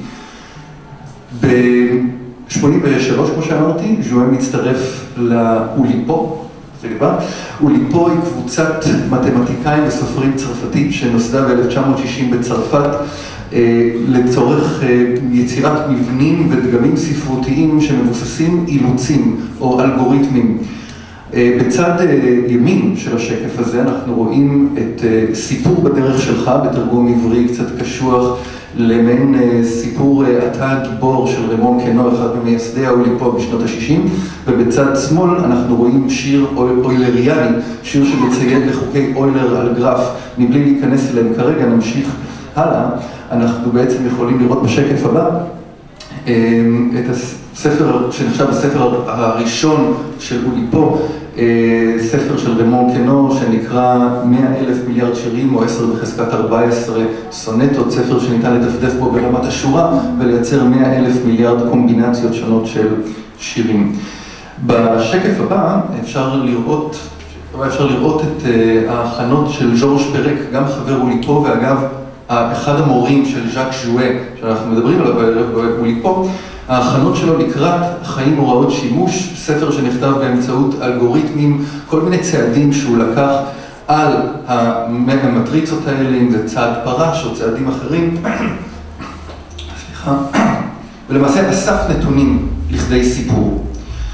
ב-שמונים ושלוש, כמו שאמרתי, ז'ואה מצטרף לאוליפו, אוליפו היא קבוצת מתמטיקאים וסופרים צרפתית שנוסדה ב-אלף תשע מאות שישים בצרפת לצורך יצירת מבנים ודגמים ספרותיים שמבוססים אילוצים או אלגוריתמים. בצד ימין של השקף הזה אנחנו רואים את סיפור בדרך שלך, בתרגום עברי קצת קשוח, למין סיפור אתה הגיבור של רמון קנו, אחד ממייסדי האוליפו בשנות ה-שישים, ובצד שמאל אנחנו רואים שיר אוילריאני, שיר שמציין לחוקי אוילר על גרף. מבלי להיכנס אליהם כרגע, נמשיך הלאה. אנחנו בעצם יכולים לראות בשקף הבא את הספר שנחשב הספר הראשון של אוליפו, ספר של רמון קנו שנקרא מאה אלף מיליארד שירים או עשר בחזקת ארבע עשרה סונטות, ספר שניתן לדפדף בו ברמת השורה ולייצר מאה אלף מיליארד קומבינציות שונות של שירים. בשקף הבא אפשר לראות, אפשר לראות את ההכנות של ז'ורג' פרק, גם חבר אוליפו ואגב אחד המורים של ז'אק ז'ואה שאנחנו מדברים עליו באוליפו, ההכנות שלו לקראת חיים הוראות שימוש, ספר שנכתב באמצעות אלגוריתמים, כל מיני צעדים שהוא לקח על המטריצות האלה, אם זה צעד פרש או צעדים אחרים, סליחה, ולמעשה אסף נתונים לכדי סיפור.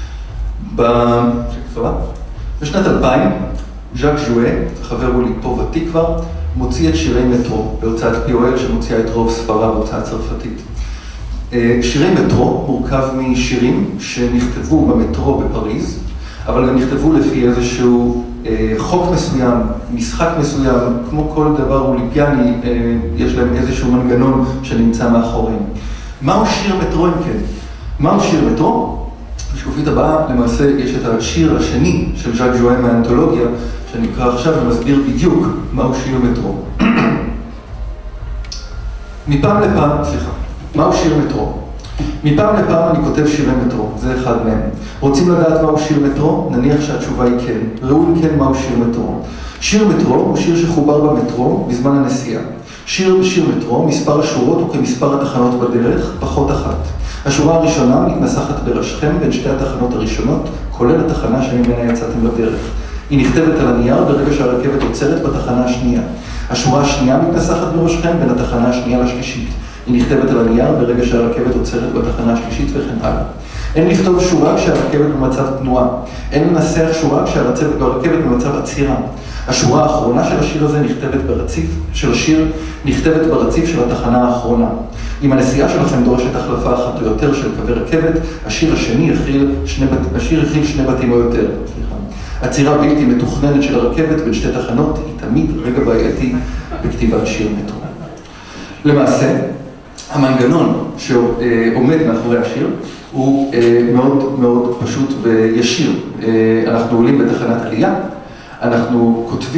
בשנת אלפיים, ז'אק ז'ואה, חבר אוליפו ותיק כבר, מוציא את שירי מטרו בהוצאת פי או אל שמוציאה את רוב ספריו בהוצאה צרפתית. שירי מטרו מורכב משירים שנכתבו במטרו בפריז, אבל גם נכתבו לפי איזשהו חוק מסוים, משחק מסוים, כמו כל דבר אולימפיאני, יש להם איזשהו מנגנון שנמצא מאחוריהם. מהו שיר מטרו אם כן? מהו שיר מטרו? בשקופית הבאה למעשה יש את השיר השני של ז'אק ז'ואה מהאנתולוגיה, שנקרא עכשיו ומסביר בדיוק מהו שיר מטרו. מפעם לפעם, סליחה. מהו שיר מטרו? מפעם לפעם אני כותב שירי מטרו, זה אחד מהם. רוצים לדעת מהו שיר מטרו? נניח שהתשובה היא כן. ראו אם כן מהו שיר מטרו. שיר מטרו הוא שיר שחובר במטרו בזמן הנסיעה. שיר בשיר מטרו, מספר השורות הוא כמספר התחנות בדרך, פחות אחת. השורה הראשונה מתנסחת בראשכם בין שתי התחנות הראשונות, כולל התחנה שממנה יצאתם לדרך. היא נכתבת על הנייר ברגע שהרכבת עוצרת בתחנה השנייה. השורה השנייה מתנסחת בראשכם בין התחנה השנייה לשלישית. היא נכתבת על הנייר ברגע שהרכבת עוצרת בתחנה השלישית וכן הלאה. אין לכתוב שורה כשהרכבת במצב תנועה. אין לנסח שורה כשהרכבת במצב עצירה. השורה האחרונה של השיר הזה נכתבת ברציף, של השיר נכתבת ברציף של התחנה האחרונה. אם הנסיעה שלכם דורשת החלפה אחת או יותר של קווי רכבת, השיר השני הכיל שני, השיר הכיל שני בתים או יותר. סליחה. עצירה בלתי מתוכננת של הרכבת בין שתי תחנות היא תמיד רגע בעייתי בכתיבת שיר מטרו. למעשה, המנגנון שעומד מאחורי השיר הוא מאוד מאוד פשוט וישיר. אנחנו עולים בתחנת עלייה, אנחנו כותבים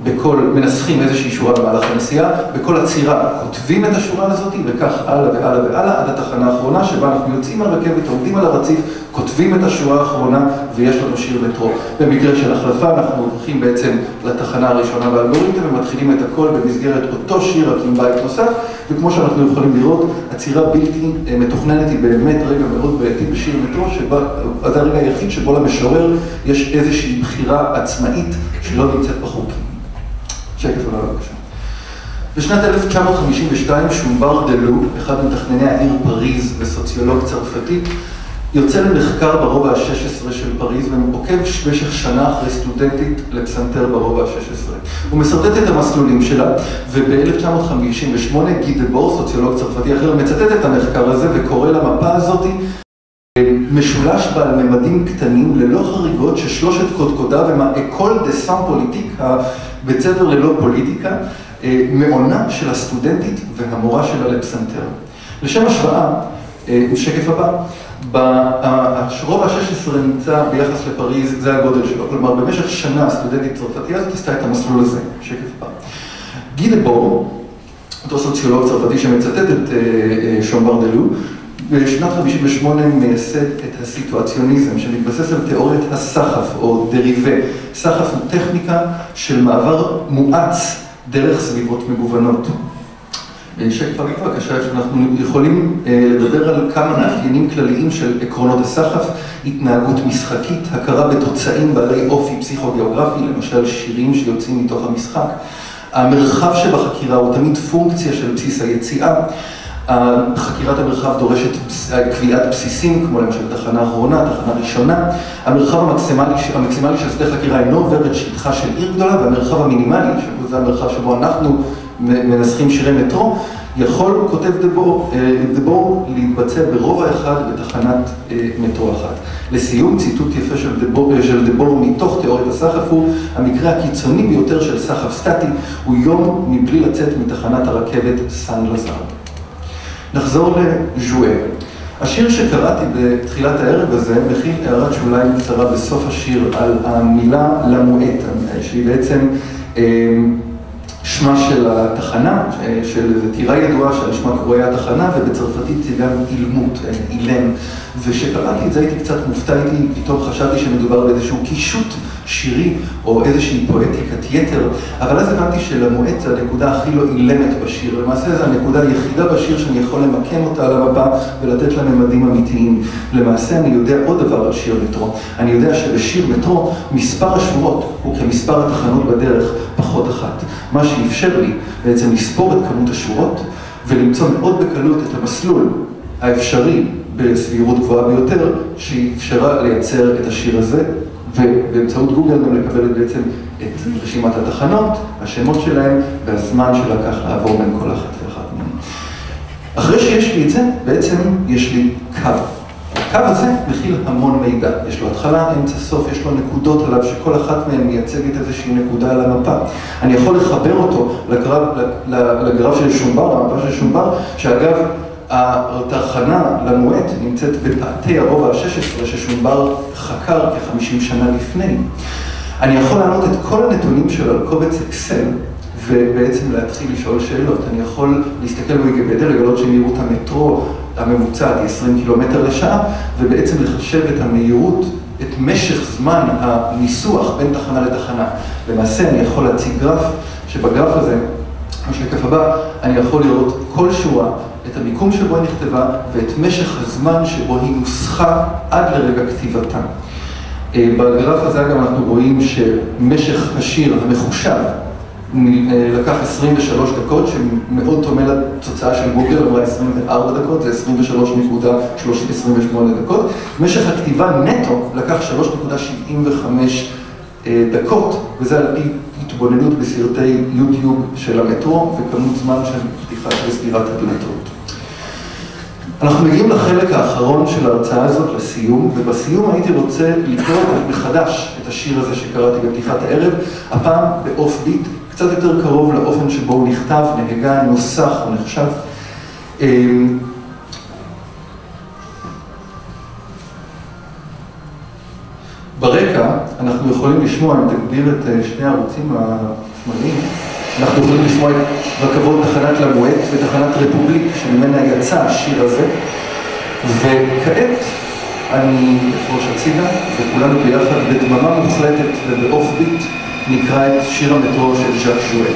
בכל, מנסחים איזושהי שורה במהלך הנסיעה, בכל עצירה כותבים את השורה הזאת, וכך הלאה והלאה והלאה, עד התחנה האחרונה, שבה אנחנו יוצאים מהרכבת, עומדים על הרציף, כותבים את השורה האחרונה, ויש לנו שיר מטרו. במקרה של החלפה, אנחנו הולכים בעצם לתחנה הראשונה באלגוריתם, ומתחילים את הכל במסגרת אותו שיר, רק עם בית נוסף, וכמו שאנחנו יכולים לראות, עצירה בלתי מתוכננת היא באמת רגע מאוד בעייתי בשיר מטרו, שבה, זה הרגע היחיד שבו למשורר יש איזושהי בחירה עצמאית שלא נמצאת בחוקים. שקף עולה בבקשה. בשנת אלף תשע מאות חמישים ושתיים שומבר דלו, אחד מתכנני העיר פריז וסוציולוג צרפתי, יוצא למחקר ברובע ה-שש עשרה של פריז ועוקב במשך שנה אחרי סטודנטית לפסנתר ברובע ה-שש עשרה. הוא מסרטט את המסלולים שלה, וב-אלף תשע מאות חמישים ושמונה גי דבור, סוציולוג צרפתי אחר, מצטט את המחקר הזה וקורא למפה הזאת משולש בעל ממדים קטנים ללא חריגות ששלושת קודקודיו הם האקול דה סן פוליטיק, בית ספר ללא פוליטיקה, מעונה של הסטודנטית והמורה שלה לפסנתר. לשם השוואה, שקף הבא, ברובע ה-שש עשרה נמצא ביחס לפריז, זה הגודל שלו, כלומר במשך שנה הסטודנטית צרפתי הזאת עשתה את המסלול הזה, שקף הבא. גי דבור, אותו סוציולוג צרפתי שמצטט את שומבר דלו, בשנת חמישים ושמונה מייסד את הסיטואציוניזם שמתבסס על תיאוריית הסחף או דריבה. סחף הוא טכניקה של מעבר מואץ דרך סביבות מגוונות. שקף הבא בבקשה, אנחנו יכולים לדבר על כמה מאפיינים כלליים של עקרונות הסחף, התנהגות משחקית, הכרה בתוצאים בעלי אופי פסיכוגיאוגרפי, למשל שירים שיוצאים מתוך המשחק. המרחב שבחקירה הוא תמיד פונקציה של בסיס היציאה. חקירת המרחב דורשת קביעת בסיסים, כמו למשל תחנה אחרונה, תחנה ראשונה. המרחב המקסימלי, המקסימלי של שדה חקירה אינו עובר את שטחה של עיר גדולה, והמרחב המינימלי, שזה המרחב שבו אנחנו מנסחים שירי מטרו, יכול, כותב דבור, דבור להתבצע ברובע אחד בתחנת מטרו אחת. לסיום, ציטוט יפה של דבור, של דבור מתוך תיאוריית הסחף הוא, המקרה הקיצוני ביותר של סחף סטטי הוא יום מבלי לצאת מתחנת הרכבת סן לזר. נחזור לז'ואה. השיר שקראתי בתחילת הערב הזה מכיל הערת שוליים קצרה בסוף השיר על המילה למועט, שהיא בעצם שמה של התחנה, של טירה ידועה שעל שמה קרוי התחנה, ובצרפתית זה גם אילמות, אילם. וכשקראתי את זה הייתי קצת מופתע, הייתי פתאום חשבתי שמדובר באיזשהו קישוט שירי או איזושהי פואטיקת יתר, אבל אז הבנתי שלמועט זה הנקודה הכי לא אילמת בשיר. למעשה זה הנקודה היחידה בשיר שאני יכול למקם אותה על המפה ולתת לה ממדים אמיתיים. למעשה אני יודע עוד דבר על שיר מטרו. אני יודע שבשיר מטרו מספר השורות הוא כמספר התחנות בדרך פחות אחת. מה שאפשר לי בעצם לספור את כמות השורות ולמצוא מאוד בקלות את המסלול האפשרי בסבירות גבוהה ביותר שאפשרה לייצר את השיר הזה, ובאמצעות גוגל גם לקבל בעצם את רשימת התחנות, השמות שלהם והזמן שלקח לעבור בין כל אחת ואחת מהם. אחרי שיש לי את זה, בעצם יש לי קו. הקו הזה מכיל המון מידע. יש לו התחלה, אמצע, סוף, יש לו נקודות עליו שכל אחת מהן מייצגת איזושהי נקודה על המפה. אני יכול לחבר אותו לגרף, לגרף של שומבר, המפה של שומבר, שאגב, התחנה למועט נמצאת בפאתי הרובע ה-שש עשרה ששומבר חקר כ-חמישים שנה לפני. אני יכול לענות את כל הנתונים שלו על קובץ אקסל ובעצם להתחיל לשאול שאלות. אני יכול להסתכל בוויקיפדיה, לגלות שמהירות המטרו הממוצעת היא עשרים קילומטר לשעה, ובעצם לחשב את המהירות, את משך זמן הניסוח בין תחנה לתחנה. למעשה אני יכול להציג גרף, שבגרף הזה, בשקף הבא, אני יכול לראות כל שורה, את המיקום שבו היא נכתבה ואת משך הזמן שבו היא נוסחה עד לרגע כתיבתה. בגרף הזה גם אנחנו רואים שמשך השיר המחושב לקח עשרים ושלוש דקות, שמאוד דומה לתוצאה של גוגל, אמרה עשרים וארבע דקות, זה עשרים ושלוש נקודה עשרים ושמונה דקות. משך הכתיבה נטו לקח שלוש נקודה שבעים וחמש דקות, וזה על פי התבוננות בסרטי יוטיוב של המטרו, וכמות זמן של פתיחה וסגירת הדלתות. אנחנו מגיעים לחלק האחרון של ההרצאה הזאת, לסיום, ובסיום הייתי רוצה לקרוא מחדש את השיר הזה שקראתי בפתיחת הערב, הפעם באוף ביט, קצת יותר קרוב לאופן שבו הוא נכתב, נהגה, נוסח או נחשב. ברקע אנחנו יכולים לשמוע, אם תגביר את שני הערוצים מראים. אנחנו יכולים לשמוע את רכבות תחנת למואט ותחנת רפובליק, שממנה יצא השיר הזה. וכעת אני אפרוש הצידה, וכולנו ביחד בדממה מוחלטת ובאוף ביט נקרא את שיר המטרו של ז'אק ז'ואל.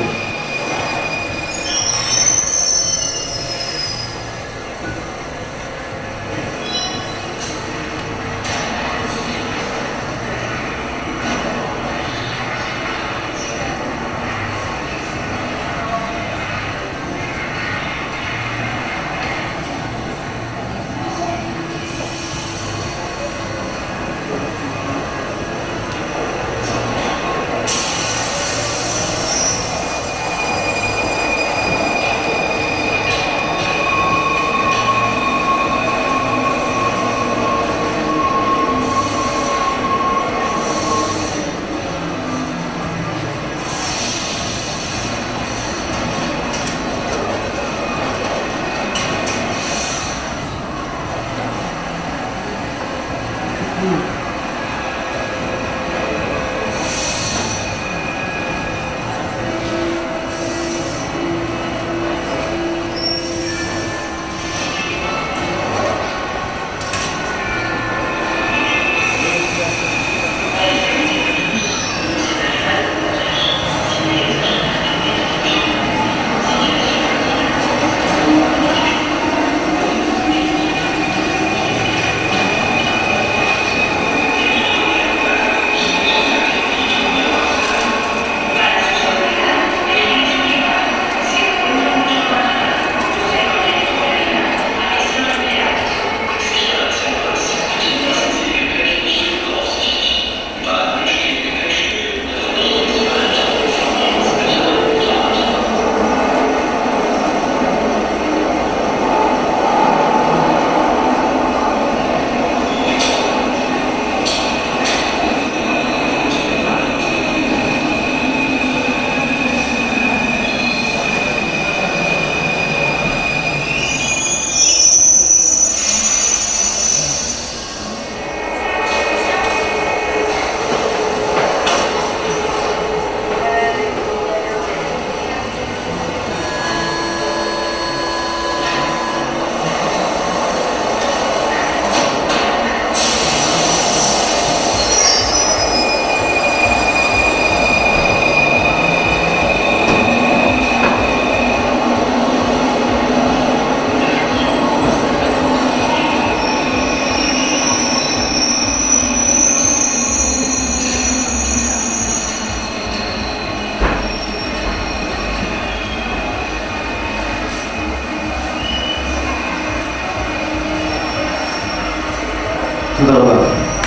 תודה רבה.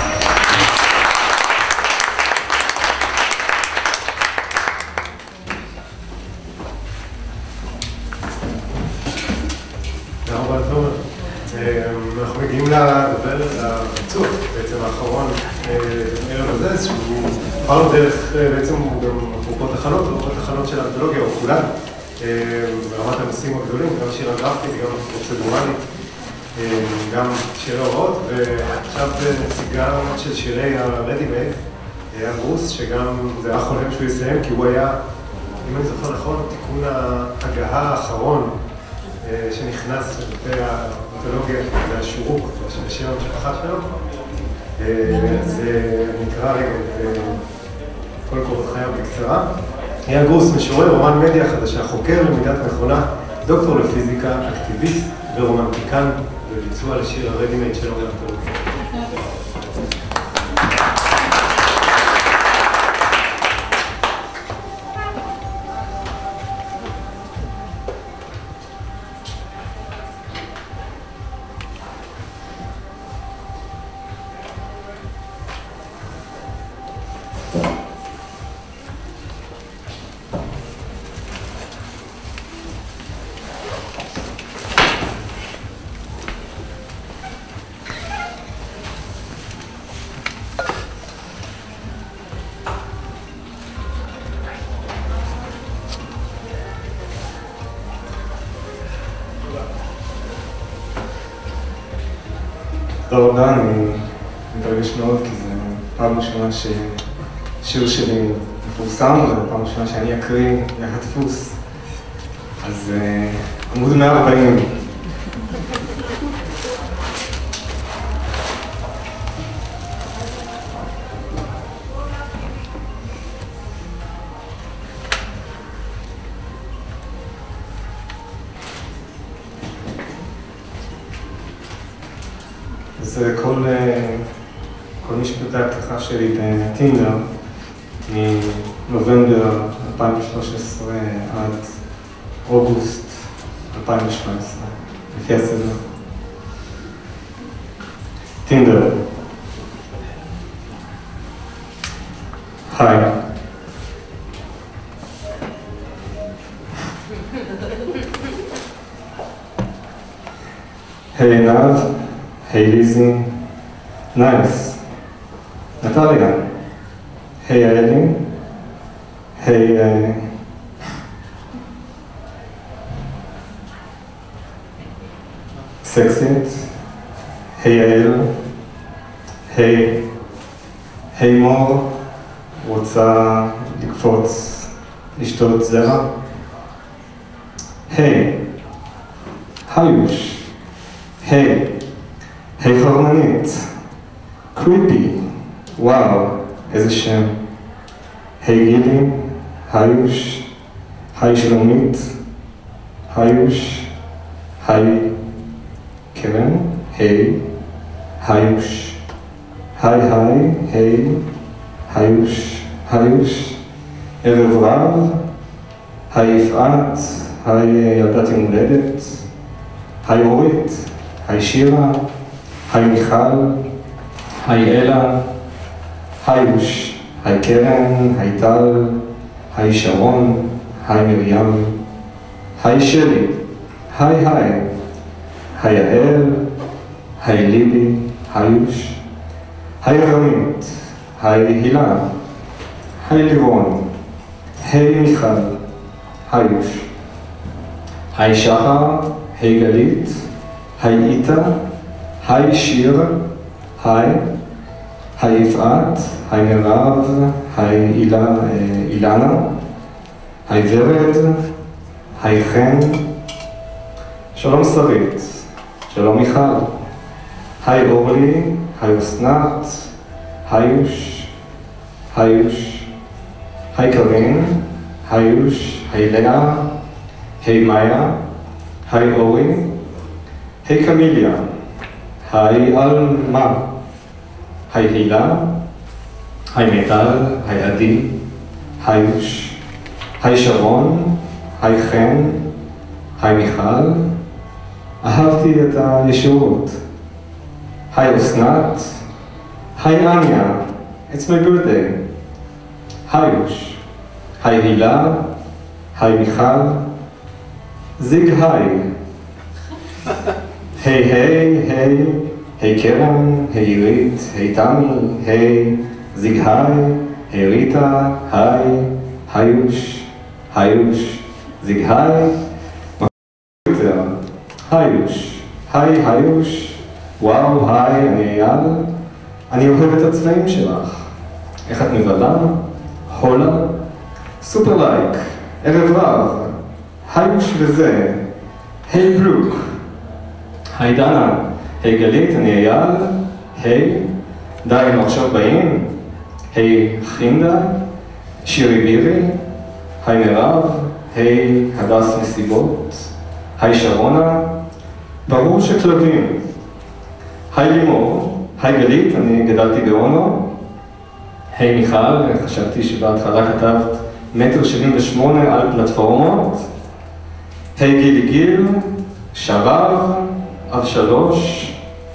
תודה רבה תומר. אנחנו מגיעים לדבר, לביצוע בעצם האחרון ערב הזה, שהוא עברנו דרך בעצם גם אפרופו תחנות, אפרופו תחנות של האנתולוגיה, או כולן, ברמת הנושאים הגדולים, גם שירה גרפית, גם פרוצדורלית, גם שירי הוראות, ועכשיו נציגה של שירי ה-Ready-Made, היה ברוס, שגם זה היה חולם שהוא יסיים, כי הוא היה, אם אני זוכר נכון, תיקון ההגהה האחרון שנכנס לבתי האנתולוגיה, זה השורוק, של שיר המשפחה שלו. זה נקרא רגע את כל קורות חייו בקצרה. היה גרוס, משורר, רומן מדיה חדשה, חוקר למידת מכונה, דוקטור לפיזיקה, אקטיביסט ורומנטיקן, בביצוע לשיר ה-Ready-Made שלו באנתולוגיה. תודה רבה, אני מתרגש מאוד כי זה פעם ראשונה ששיר שלי פורסם, זו פעם ראשונה שאני אקריא יחד דפוס. אז עמוד מאה וארבעים. זה כל, כל משפטי הפתיחה שלי בטינדר מנובמבר אלפיים ושלוש עשרה עד אוגוסט אלפיים ושבע עשרה, לפי הסדר. טינדר. היי. היי עינב. היי ליזי, נייס, נטליה, היי אלי, היי סקסית, היי יעל, היי, היי מור, רוצה לקפוץ, לשתות זרע, היי, היוש, היי, היי חרמנית, קריפי, וואו, איזה שם. היי גילי, היוש, היי שלומית, היוש, היי קרן, היי, היוש, היי היי, היי, היוש, היוש, ערב רב, היי יפעת, היי ילדת יום הולדת, היי אורית, היי שירה, היי מיכל, היי אלה, היוש, היי קרן, היי טל, היי שרון, היי מרים, היי שלי, היי היי, היי יעל, היי ליבי, היוש, היי רמית, היי הילה, היי לירון, היי מיכל, היוש, היי שחר, היי גלית, היי איתה, היי שיר, היי, היי יפעת, היי מירב, היי אילה, אילנה, היי ורד, היי חן, שלום שרית, שלום מיכל, היי אורלי, היי אסנת, היוש, היוש, היי קרין, היוש, היי לאה, היי מאיה, היי אורי, היי קמיליה, היי אלמה, היי הילה, היי מיטל, היי עדי, היוש, היי שרון, היי חן, היי מיכל, אהבתי את הישורות, היי אסנת, היי אניה, it's my birthday, היוש, היי הילה, היי מיכל, זיג היי, היי היי היי, היי קרן, היי עירית, היי תמי, היי זיג היי, היי ריטה, היי, היוש, היוש, זיג היי, יותר, היוש, היי היוש, וואו, היי, אני אייל, אני אוהב את הצבעים שלך, איך את מבלה, הולה, סופר לייק, ערב רב, היוש וזה, היי ברוק, היי דנה, היי גלית, אני אייל, היי, די, אנחנו עכשיו באים, היי חינדה, שירי בירי, היי מירב, היי הדס מסיבות, היי שרונה, ברור שכלבים, היי לימור, היי גלית, אני גדלתי באונו, היי מיכל, חשבתי שבהתחלה כתבת מטר שבעים ושמונה על פלטפורמות, היי גילי גיל, שרב, אב שלוש,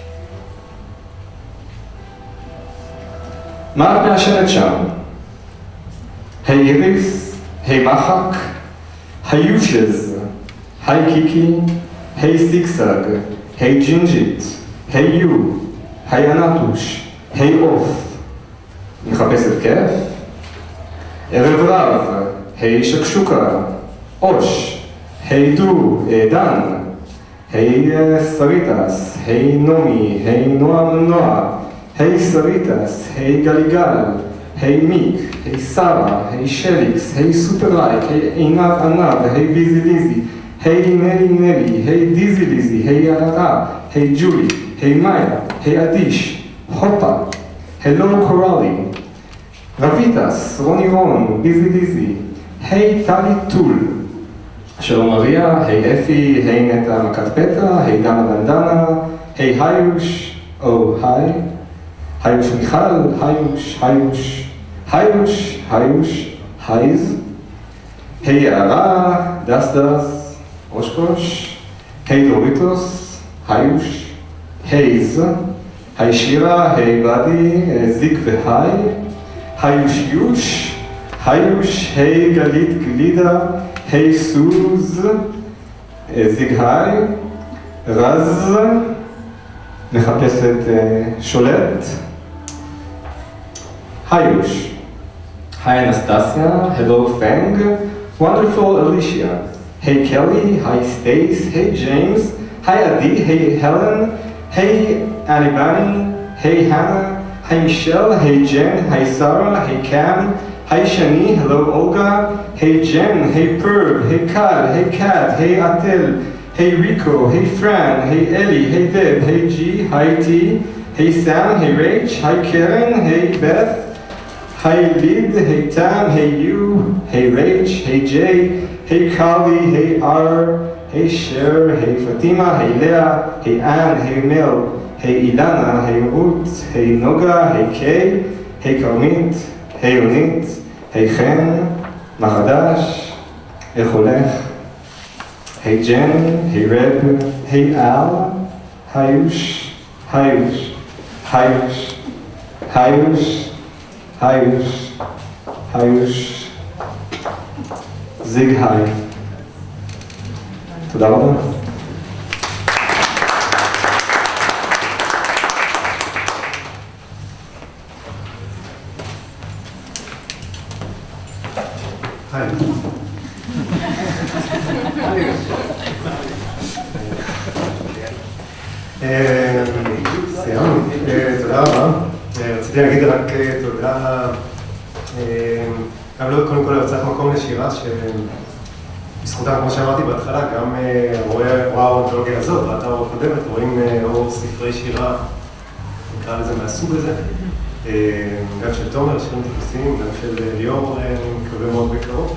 מה את מעשנת שם? היי איריס, היי מחק, היי יושז, היי קיקי, היי סיקסג, היי ג'ינג'ית, היי יו, היי אנטוש, היי אוף, מחפשת כיף? ערב רב, היי שקשוקה, אוש, היי דו, דן, היי סריטס, היי נומי, היי נועם נועה, היי סריטס, היי גליגל, היי מיק, היי שרה, היי שליקס, היי סופרלייק, היי עינב ענב, היי ויזי ליזי, היי נלי נלי, היי דיזי ליזי, היי יערה, היי ג'ולי, היי מאיה, היי אדיש, הופה, הלו קורלי, רביטס, רוני רון, ביזי ליזי, היי טלי טול, שלום מריה, היי אפי, היי נטע מכת פטה, היי דנה דנדנה, היי היוש, או היי, היוש מיכל, היוש, היוש, היוש, היוש, הייז, היי יערה, דס דס, אושקוש, היי דוריטוס, היוש, הייז, היי שירה, היי בדי, זיק והי, היוש יוש, היוש, היי גלית גלידה, היי סוז, זיג היי, רז, מחפשת שולט, היוש, היי אנסטסיה, הלו פנג, וונדרפול אלישיה, היי קלי, היי סטייס, היי ג'יימס, היי עדי, היי הלן, היי אני בני, היי הנה, היי מישל, היי ג'ן, היי שרה, היי קאם, היי שני, הלו אולגה, היי ג'ן, היי פרב, היי קל, היי קאט, היי עטל, היי ריקו, היי פרן, היי אלי, היי דב, היי ג'י, היי טי, היי סם, היי רייץ', היי קרן, היי בת, היי ליד, היי טם, היי יו, היי רייץ', היי ג'יי, היי קלי, היי אר, היי שר, היי פטימה, היי לאה, היי אן, היי מל, היי אילנה, היי רות, היי נוגה, היי קיי, היי כרמית, היי יונית, היי חן, מה חדש, איך הולך? היי ג'ן, היי רב, היי אל, היוש, היוש, היוש, היוש, היוש, היוש, זיג היי. תודה רבה. היי. סיימנו, תודה רבה. רציתי להגיד רק תודה, גם לא קודם כל להוצאת מקום לשירה, שבזכותה, כמו שאמרתי בהתחלה, גם רואה האונתולוגיה הזאת, באתר הקודמת, רואים אור ספרי שירה, נקרא לזה מהסוג הזה, גם של תומר, שירים טיפוסיים, גם של ליאור, אני מקווה מאוד בקרוב.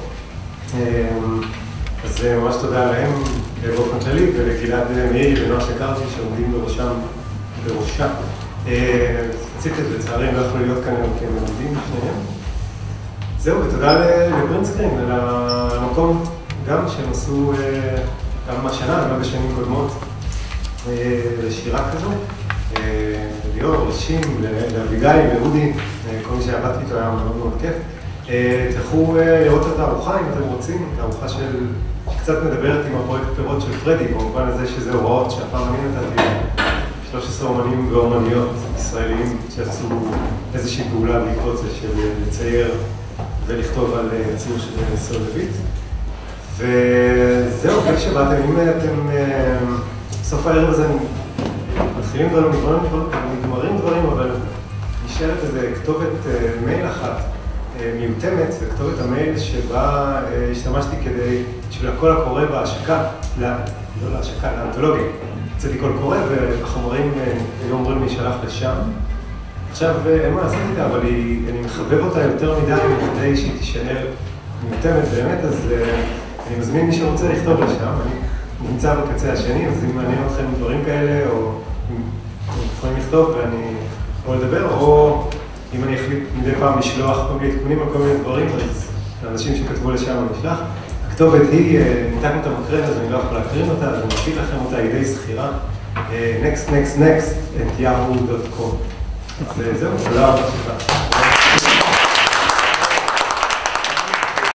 אז ממש תודה להם באופן כללי, ולגלעד מאירי ונועה שקרתי שעומדים בראשם, בראשה. ספציפית, לצערי, הם לא יכולו להיות כאן כי הם עומדים בשניהם. זהו, ותודה לפרינטסקרין על המקום, גם שהם עשו גם השנה, גם בשנים קודמות, לשירה כזו. ליאור, לשים, לאביגיל, לאודי, כל מי שעבדתי איתו היה מאוד מאוד כיף. תלכו לראות את הארוחה אם אתם רוצים, את הארוחה של קצת מדברת עם הפרויקט פירות של פרדי, במובן הזה שזה הוראות שהפעם אני נתתי שלוש עשרה אומנים ואומניות ישראלים שעשו איזושהי פעולה בעקבות זה של לצייר ולכתוב על ציור של סול לויט. וזהו, כיף שבאתם, אם אתם בסוף הערב הזה מתחילים דברים, נגמרים דברים, אבל נשארת איזו כתובת מייל אחת מיותמת, זה כתובת המייל שבה השתמשתי כדי, בשביל הקול הקורא בהשקה, לא להשקה, לאנתולוגיה. יצאתי קול קורא והחומרים היו אומרים להישלח לשם. עכשיו אין מה לעשות איתה, אבל אני מחבב אותה יותר מדי מכדי שהיא תישאר מיותמת באמת, אז אני מזמין מי שרוצה לכתוב לשם. אני נמצא בקצה השני, אז אם מעניין אתכם דברים כאלה, או אם יכולים לכתוב ואני יכול לדבר, או אם אני אחליט מדי פעם לשלוח כל מיני עדכונים על כל מיני דברים, אז לאנשים שכתבו לשם אני אשלח. הכתובת היא, ניתקנו את המקרן, אז אני לא יכול להקרין אותה, אז אני מפיק לכם אותה ידי סחירה, next next next at yahoo dot com. אז זהו, תודה רבה.